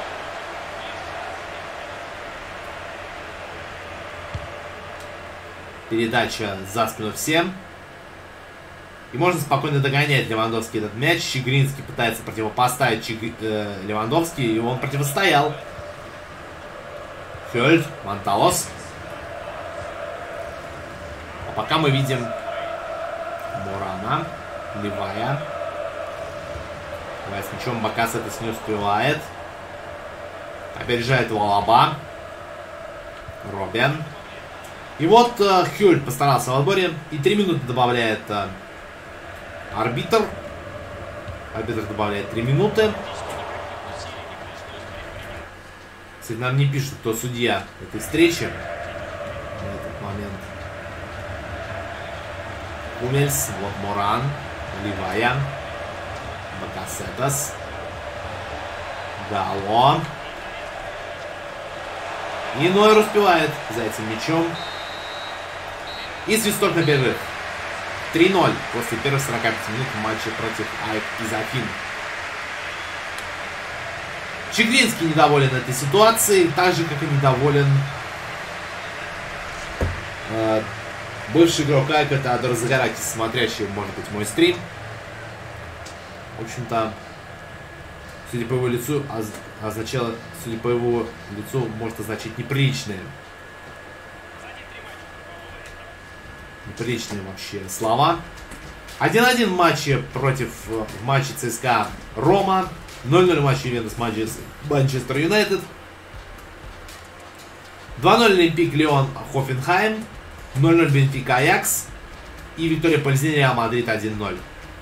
Передача за спину всем. И можно спокойно догонять Левандовский этот мяч. Чигринский пытается противопоставить Левандовский. И он противостоял. Хюльт. Монталос. А пока мы видим Морана. Ливая. С мячом Бакасета не успевает. Опережает его Лаба. Робин. И вот Хюльт постарался в отборе. И 3 минуты добавляет арбитр. Арбитр добавляет 3 минуты. Кстати, нам не пишут, кто судья этой встречи. На этот момент. Хумельс. Вот Моран. Ливая. Бакасетас. Гало. И Нойер успевает за этим мячом. И свисток на перерыв. 3-0 после первых 45 минут в матче против Айк из Афин. Чигринский недоволен этой ситуацией, так же, как и недоволен бывший игрок Айка Теодор Загоракис, смотрящий, может быть, мой стрим. В общем-то, судя по его лицу, судя по его лицу, может означать неприличные вообще слова. 1-1 в матче в матче ЦСКА Рома. 0-0 в матче Ювентус Манчестер Юнайтед. 2-0 Олимпик Лион Хофенхайм. 0-0 Бенфика Аякс. И Виктория Пользини Реал Мадрид 1-0.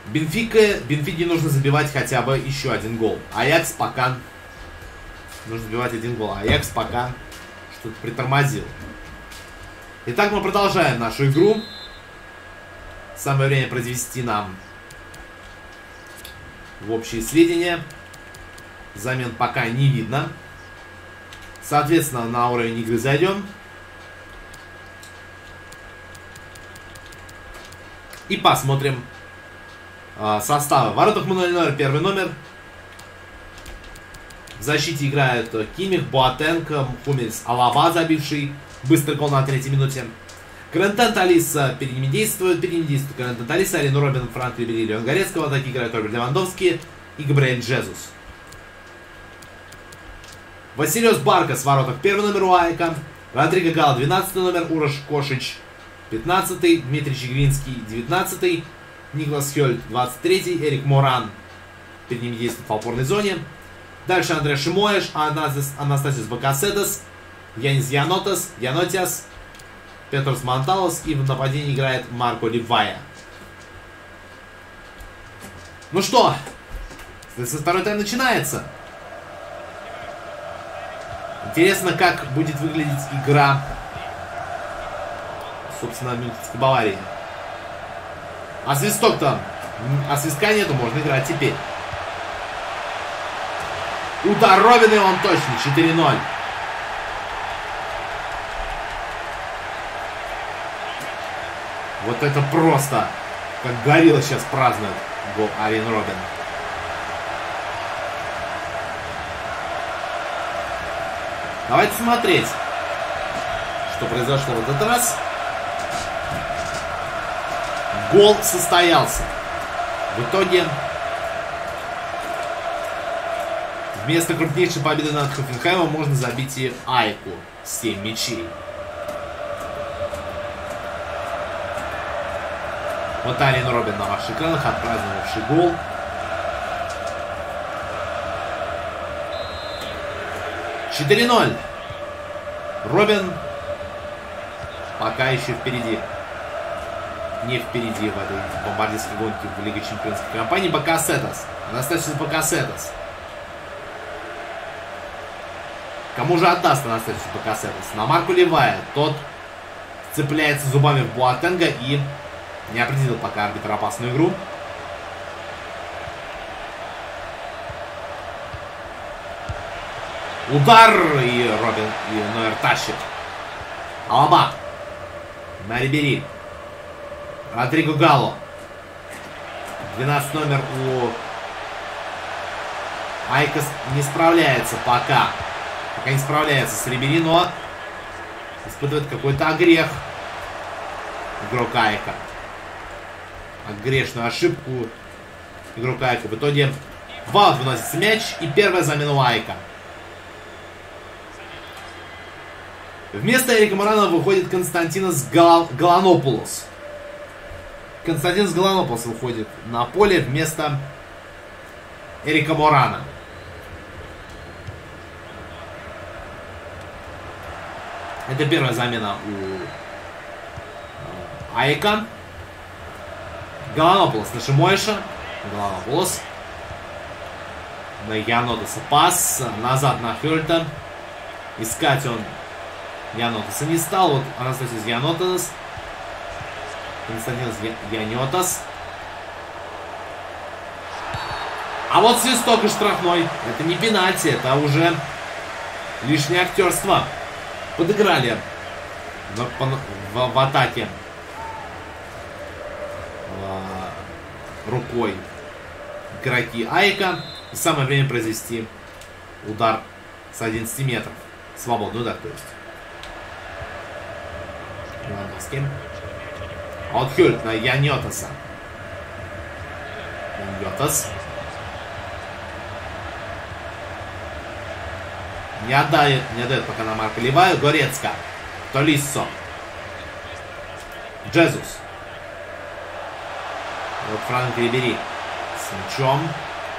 Бенфике нужно забивать хотя бы еще один гол. Аякс пока... Нужно забивать один гол. Аякс пока что-то притормозил. Итак, мы продолжаем нашу игру. Самое время произвести нам в общие сведения. Замен пока не видно. Соответственно, на уровень игры зайдем. И посмотрим составы. В воротах Мануэль первый номер. В защите играют Кимих, Боатенко, Хумельс, Алаба, забивший быстрый гол на 3-й минуте. Крентен Талиса перед ними действует. Крентен Талиса, Арен Робин, Франк Рибери, Леон Горецкого. Так играют Роберт Левандовский и Габриэль Джезус. Василиос Баркас в воротах первый номер у Айка. Родриго Гало 12 номер. Урош Кошич 15-й. Дмитрий Чигринский 19-й. Никлас Хёльд 23-й. Эрик Моран перед ними действует в опорной зоне. Дальше Андре Шимоеш, Анастасиос Бакасетас, Янис Янотиас, Петрос Монталос, и в нападении играет Марко Ливая. Ну что, со второй тайм начинается. Интересно, как будет выглядеть игра, собственно, Мюнхенской Баварии. А свисток-то, а свистка нету, можно играть теперь. Удар Робина, и он точно, 4-0. Вот это просто, как горилла сейчас празднует гол Арен Робин. Давайте смотреть, что произошло в этот раз. Гол состоялся. В итоге, вместо крупнейшей победы над Хофенхаймом можно забить и Айку. 7 мячей. Вот Арен Робин на ваших экранах, отпраздновавший гол. «4-0». Робин пока еще впереди. Не впереди в этой бомбардирской гонке в Лиге Чемпионской кампании. Бакасетас. Анастасиос Бакасетас. Кому же отдаст Анастасиос Бакасетас? На Марку Ливая. Тот цепляется зубами в Буатенга и не определил пока арбитр опасную игру. Удар! И Робин, и Нойер тащит. Алаба. На Рибери. Родриго Гало. 12 номер у Айкос не справляется пока. Пока не справляется с Рибери, но испытывает какой-то огрех игрок Айка. Грешную ошибку игрока Айка. В итоге в аут выносится мяч, и первая замена у Айка. Вместо Эрика Морана выходит Константинос Галанопулос. Константинос Галанопулос выходит на поле вместо Эрика Морана. Это первая замена у Айка. Галанопулос на Шимоеша. Галанопулос на Янотаса. Пас назад на Хёльта. Искать он Янотаса не стал. Вот Анастасиос Янотас. Константинос Янотас. А вот свисток и штрафной. Это не пенальти, это уже лишнее актерство. Подыграли в атаке рукой игроки Айка. И самое время произвести удар с 11 метров. Свободный удар, то есть. Левандовский. А вот Хёльд на Янотаса. Янотас. Не отдает пока на Марко Ливаю. Горецка. Толиссо. Джезус. Вот Франк Рибери с мячом.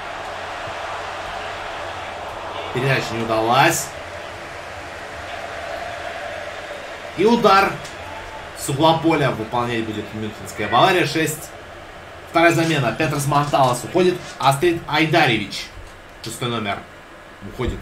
Передача не удалась. И удар с угла поля выполнять будет Мюнхенская Бавария. Вторая замена. Петрос Монталос уходит. Астрид Айдаревич. 6-й номер. Уходит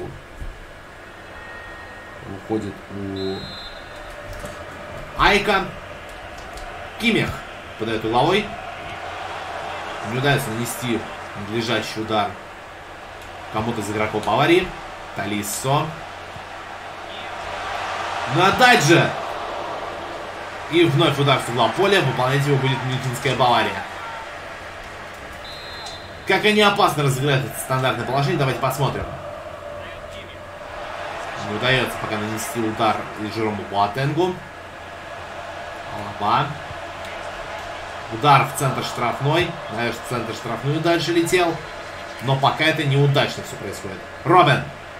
у Айка. Кимех подает угловой. Не удается нанести надлежащий удар кому-то из игроков Баварии. Талиссо. Ну отдать же! И вновь удар с угла поля. Выполнять его будет Мюнхенская Бавария. Как они опасно разыграют это стандартное положение, давайте посмотрим. Не удается пока нанести удар Жерому Буатенгу. Алаба. Удар в центр штрафной. Наверное, в центр штрафную дальше летел. Но пока это неудачно все происходит. Робин.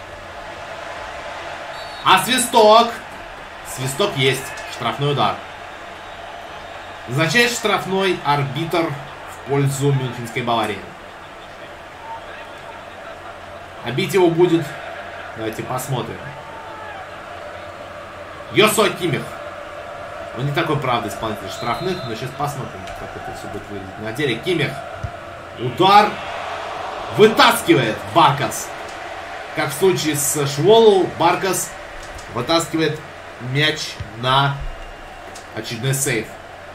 А свисток? Свисток есть. Штрафной удар. Назначает штрафной арбитр в пользу Мюнхенской Баварии. А бить его будет... Давайте посмотрим. Йосо Кимех. Он не такой, правда, исполнитель штрафных, но сейчас посмотрим, как это все будет выглядеть на деле. Кимех. Удар. Вытаскивает Баркас. Как в случае с Шволу, Баркас вытаскивает мяч на очередной сейв.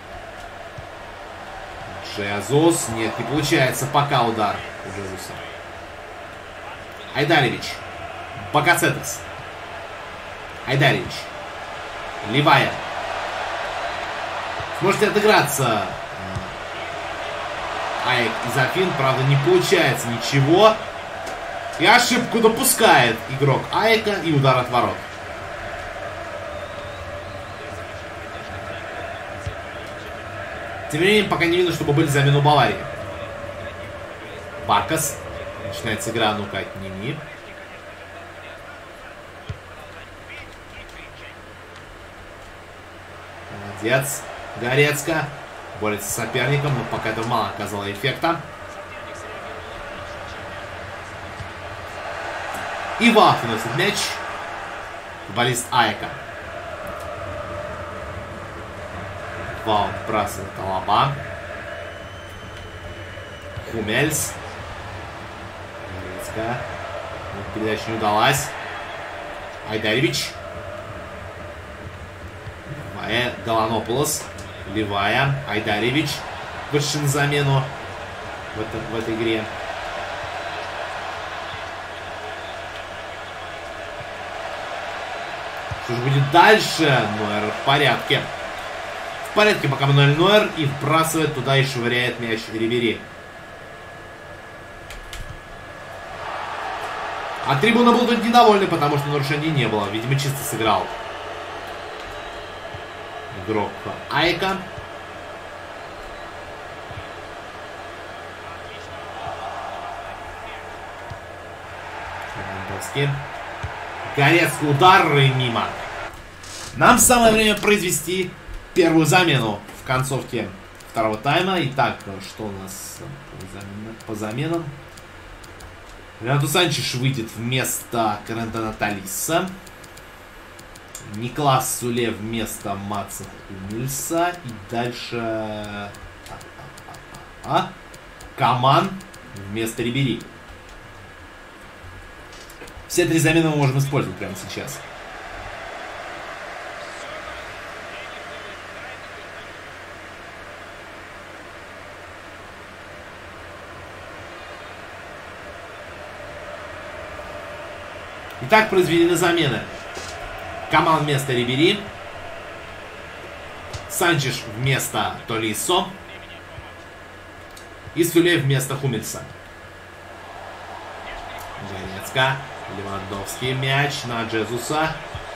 Джезус. Нет, не получается пока удар у Джезуса. Айдаревич. Бакацетес. Айдаревич. Ливая. Сможете отыграться. Айк из Афин, правда, не получается ничего. И ошибку допускает игрок Айка и удар от ворот. Тем временем пока не видно, чтобы были замены у Баварии. Баркас. Начинается игра, ну-ка, отними. Молодец. Горецко. Борется с соперником, но пока это мало оказало эффекта. Ива выносит мяч. Футболист Айка. Вау, бросает Алаба. Хумельс. Передача не удалась. Айдаревич. Ливая. Галанополос. Ливая. Айдаревич. Вышел на замену в этой игре. Что же будет дальше? Нойер в порядке. В порядке пока Мануэль Нойер. И вбрасывает туда и швыряет мяч Рибери. А трибуна будут недовольны, потому что нарушений не было. Видимо, чисто сыграл игрок Айка. Горецкий удар и мимо. Нам самое время произвести первую замену в концовке второго тайма. Итак, что у нас по заменам? Ренату Санчеш выйдет вместо Карентона Талиса. Никлас Суле вместо Матса Хумельса. И дальше... Каман вместо Рибери. Все три замены мы можем использовать прямо сейчас. Итак, произведены замены. Каман вместо Рибери. Санчеш вместо Толисо. И Суле вместо Хумельса. Горецко. Левандовский мяч на Джезуса.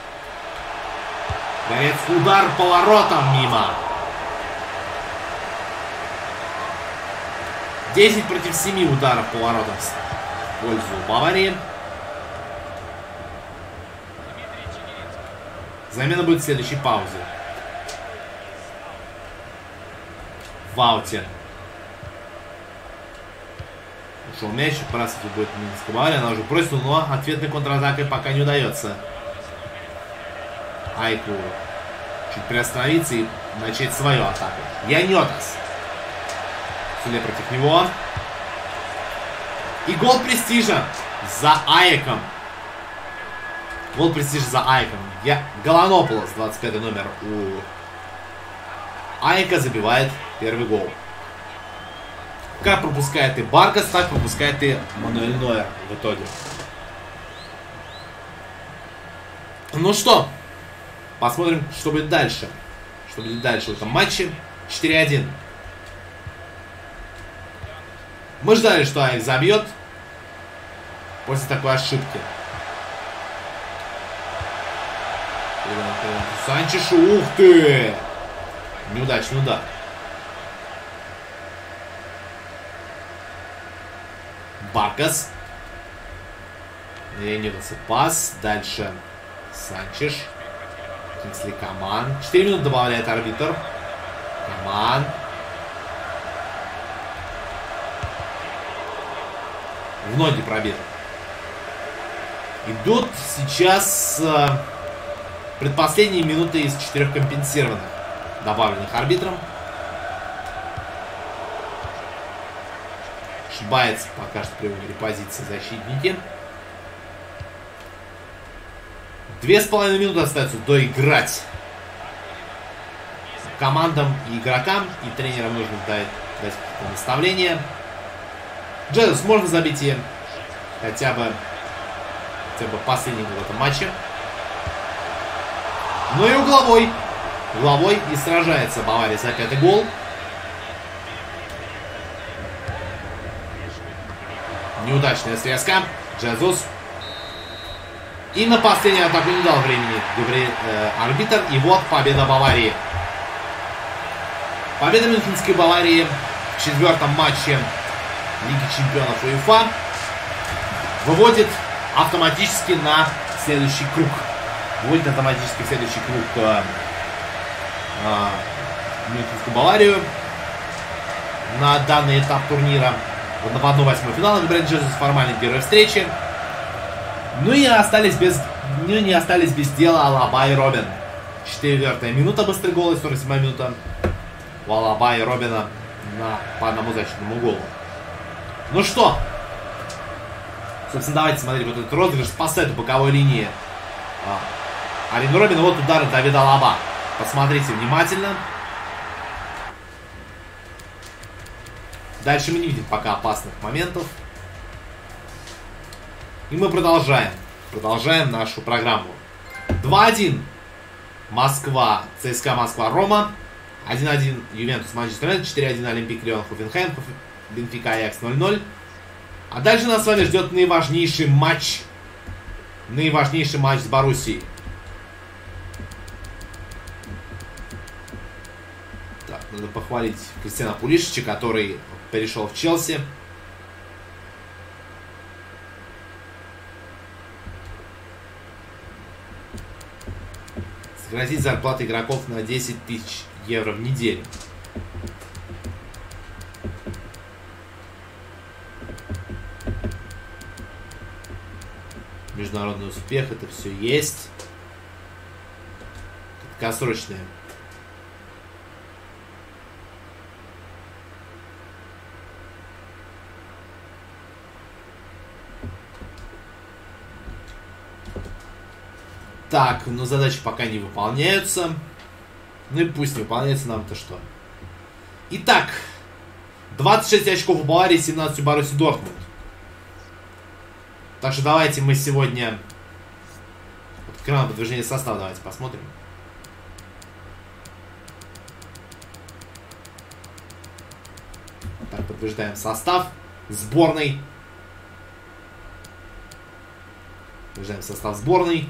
Горецкий удар поворотом мимо. 10 против 7 ударов поворотом в пользу Баварии. Замена будет в следующей паузе. Ваутин. Ушел мяч, бросать будет Мюнхенская Бавария. Она уже бросила, но ответной контратакой пока не удается Айку чуть приостановиться и начать свою атаку. Яньотас. столе против него. И гол престижа за Аяком. Гол престижа за Аяком. Голонополос, 25 номер у Айка, забивает первый гол. Как пропускает и Баркас, так пропускает и Мануэль Нойер в итоге. Ну что, посмотрим, что будет дальше. Что будет дальше в этом матче. 4-1. Мы ждали, что Айк забьет после такой ошибки. Санчешу, ух ты! Неудачный удар. Баркас. Ленивался пас. Дальше Санчеш. Кингсли Коман. 4 минуты добавляет арбитр. Коман. В ноги пробит. Идут сейчас предпоследние минуты из 4 компенсированных, добавленных арбитром. Ошибается пока что при выборе позиции защитники. 2,5 минуты остается доиграть командам и игрокам. И тренерам нужно дать какие-то наставления. Джезус можно забить и хотя бы последний гол в этом матче. Ну и угловой. Угловой и сражается Бавария за 5-й гол. Неудачная срезка. Джезус. И на последнюю атаку не дал времени, говорит арбитр. И вот победа Баварии. Победа Мюнхенской Баварии в 4-м матче Лиги Чемпионов УЕФА выводит автоматически на следующий круг. Выводит автоматически в следующий круг Мюнхенскую Баварию на данный этап турнира. В 1/8 финала выбирает Джезус, формальный герой встречи. Ну и не остались без дела Алаба и Робин. 4-я минута, быстрый гол, и 47-я минута у Алаба и Робина по одному защитному голу. Ну что, собственно, давайте смотреть вот этот розыгрыш. Спас эту боковой линии Арен Робин. Вот удары Давида Алаба. Посмотрите внимательно. Дальше мы не видим пока опасных моментов. И мы продолжаем. Продолжаем нашу программу. 2-1. Москва. ЦСКА Москва. Рома. 1-1. Ювентус Манчестер Юнайтед. 4-1. Олимпик Лион Хофенхайм. Бенфика Аякс 0-0. А дальше нас с вами ждет наиважнейший матч. Наиважнейший матч с Боруссией. Так, надо похвалить Кристиана Пулишича, который перешел в Челси. Сократить зарплаты игроков на 10 тысяч евро в неделю. Международный успех, это все есть. Краткосрочные. Так, но задачи пока не выполняются. Ну и пусть не выполняются, нам-то что. Итак, 26 очков у Баварии, 17 у Боруссии Дортмунд. Так что давайте мы сегодня... Открываем подтверждение состава, давайте посмотрим. Так, подтверждаем состав сборной. Подтверждаем состав сборной.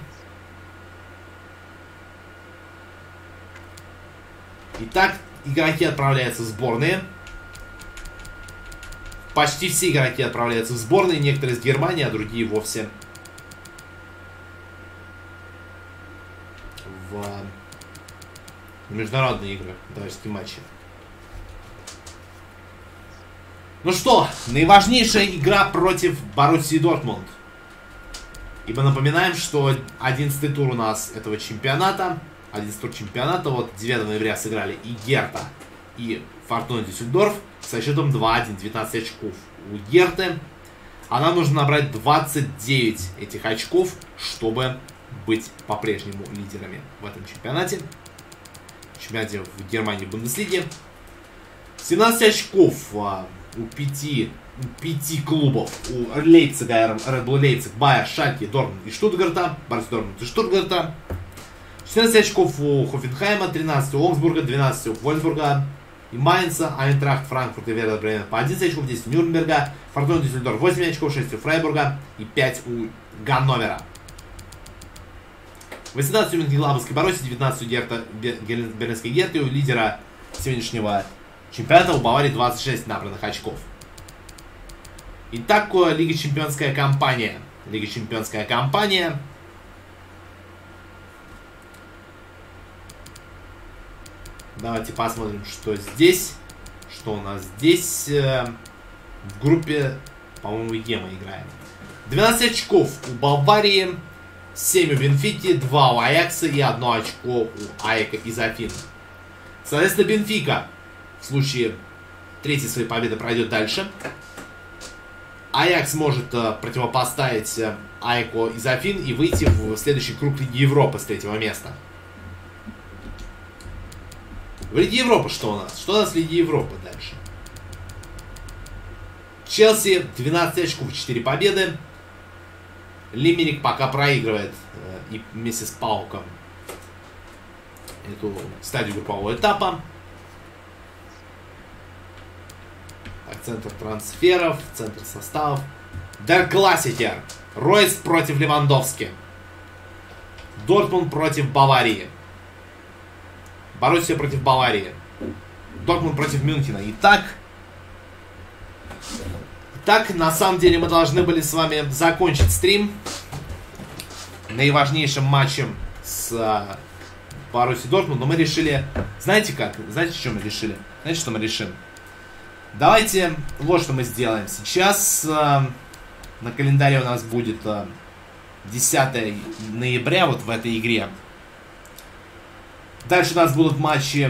Итак, игроки отправляются в сборные. Почти все игроки отправляются в сборные. Некоторые из Германии, а другие вовсе в международные игры, товарищеские матчи. Ну что, наиважнейшая игра против Боруссии Дортмунд. Ибо напоминаем, что 11-й тур у нас этого чемпионата. 11-й тур чемпионата. Вот 9 ноября сыграли и Герта, и Фортуна Дюссельдорф. со счетом 2-1, 19 очков у Герты. А нам нужно набрать 29 этих очков, чтобы быть по-прежнему лидерами в этом чемпионате. Чемпионате в Германии, в Бундеслиге. 17 очков у 5 клубов. У Лейпцига, Red Bull Лейпциг, Байер, Шальке, Дортмунд и Штутгарта. Боруссия Дортмунд и Штутгарта. 14 очков у Хофенхайма, 13 у Омсбурга, 12 у Вольфсбурга и Майнца, Айнтрахт, Франкфурт и Вердер Бремен по 11 очков, 10 у Нюрнберга, Фортуна Дюссельдорф 8 очков, 6 у Фрайбурга и 5 у Ганновера. 18 у Мюнхенглабовской Боруссии, 19 у Берлинской Герты, у лидера сегодняшнего чемпионата у Баварии 26 набранных очков. Итак, Лига Чемпионская кампания. Лига Чемпионская кампания. Давайте посмотрим, что здесь. Что у нас здесь. В группе, по-моему, Е мы играем. 12 очков у Баварии, 7 у Бенфики, 2 у Аякса и 1 очко у Аека из Афин. Соответственно, Бенфика в случае третьей своей победы пройдет дальше. Аякс может противопоставить Аеку из Афин и выйти в следующий круг Лиги Европы с 3-го места. В Лиге Европы что у нас? Что у нас в Лиге Европы дальше? Челси 12 очков, 4 победы. Лимерик пока проигрывает и вместе с Пауком эту стадию группового этапа. Так, центр трансферов, центр составов. Дер Классикер. Ройс против Левандовски. Дортмунд против Баварии. Боруссия против Баварии. Дортмунд против Мюнхена. Итак, на самом деле мы должны были с вами закончить стрим наиважнейшим матчем с Боруссией Дортмунд. Но мы решили... Знаете как? Знаете, что мы решили? Знаете, что мы решим? Давайте вот что мы сделаем. Сейчас на календаре у нас будет 10 ноября вот в этой игре. Дальше у нас будут матчи.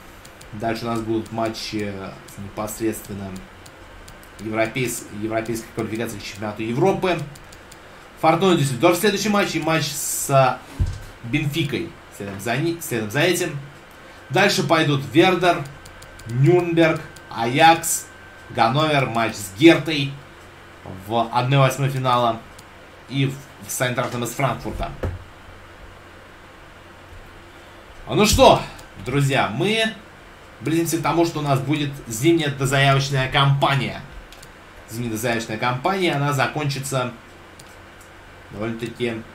Непосредственно европейской квалификации к чемпионату Европы. Фортуна Дюссельдорф следующий матч и матч с Бенфикой. Следом за этим. Дальше пойдут Вердер, Нюрнберг, Аякс, Ганновер, матч с Гертой в 1/8 финала и с Айнтрахтом из Франкфурта. Ну что, друзья, мы близимся к тому, что у нас будет зимняя дозаявочная кампания. Зимняя дозаявочная кампания, она закончится довольно-таки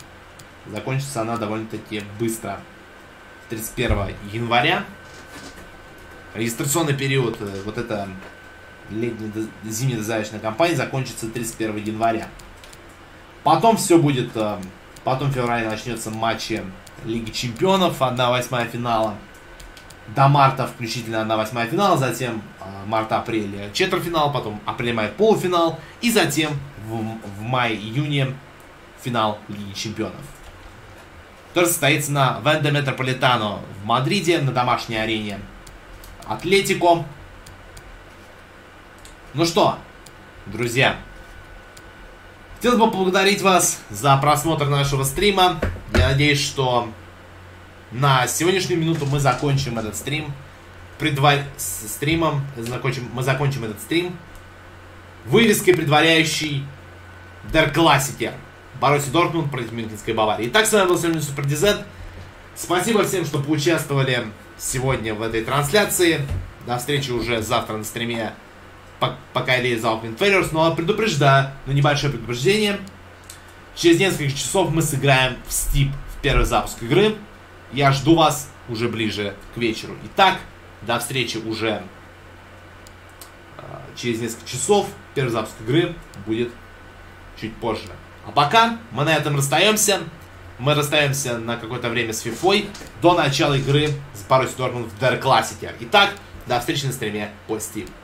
быстро. 31 января. Регистрационный период, вот эта зимняя дозаявочная кампания закончится 31 января. Потом все будет, потом в феврале начнется матчи Лиги Чемпионов, 1/8 финала. До марта включительно 1/8 финала, затем март-апрель четвертьфинал, потом апрель-май полуфинал, и затем в мае-июне финал Лиги Чемпионов. Который состоится на Венде Метрополитано в Мадриде, на домашней арене Атлетико. Ну что, друзья, хотел бы поблагодарить вас за просмотр нашего стрима. Я надеюсь, что на сегодняшнюю минуту мы закончим этот стрим. Мы закончим этот стрим вывеской, предваряющей Der Klassiker. Боруссия Дортмунд против Мюнхенской Баварии. Итак, с вами был сегодня Супер DZ. Спасибо всем, что поучаствовали сегодня в этой трансляции. До встречи уже завтра на стриме по KLE за Auckland Warriors. Но предупреждаю, небольшое предупреждение. Через несколько часов мы сыграем в Steep в первый запуск игры. Я жду вас уже ближе к вечеру. Итак, до встречи уже через несколько часов. Первый запуск игры будет чуть позже. А пока мы на этом расстаемся. Мы расстаемся на какое-то время с FIFA до начала игры с Боруссией Дортмунд в Der Klassiker. Итак, до встречи на стриме по Steam.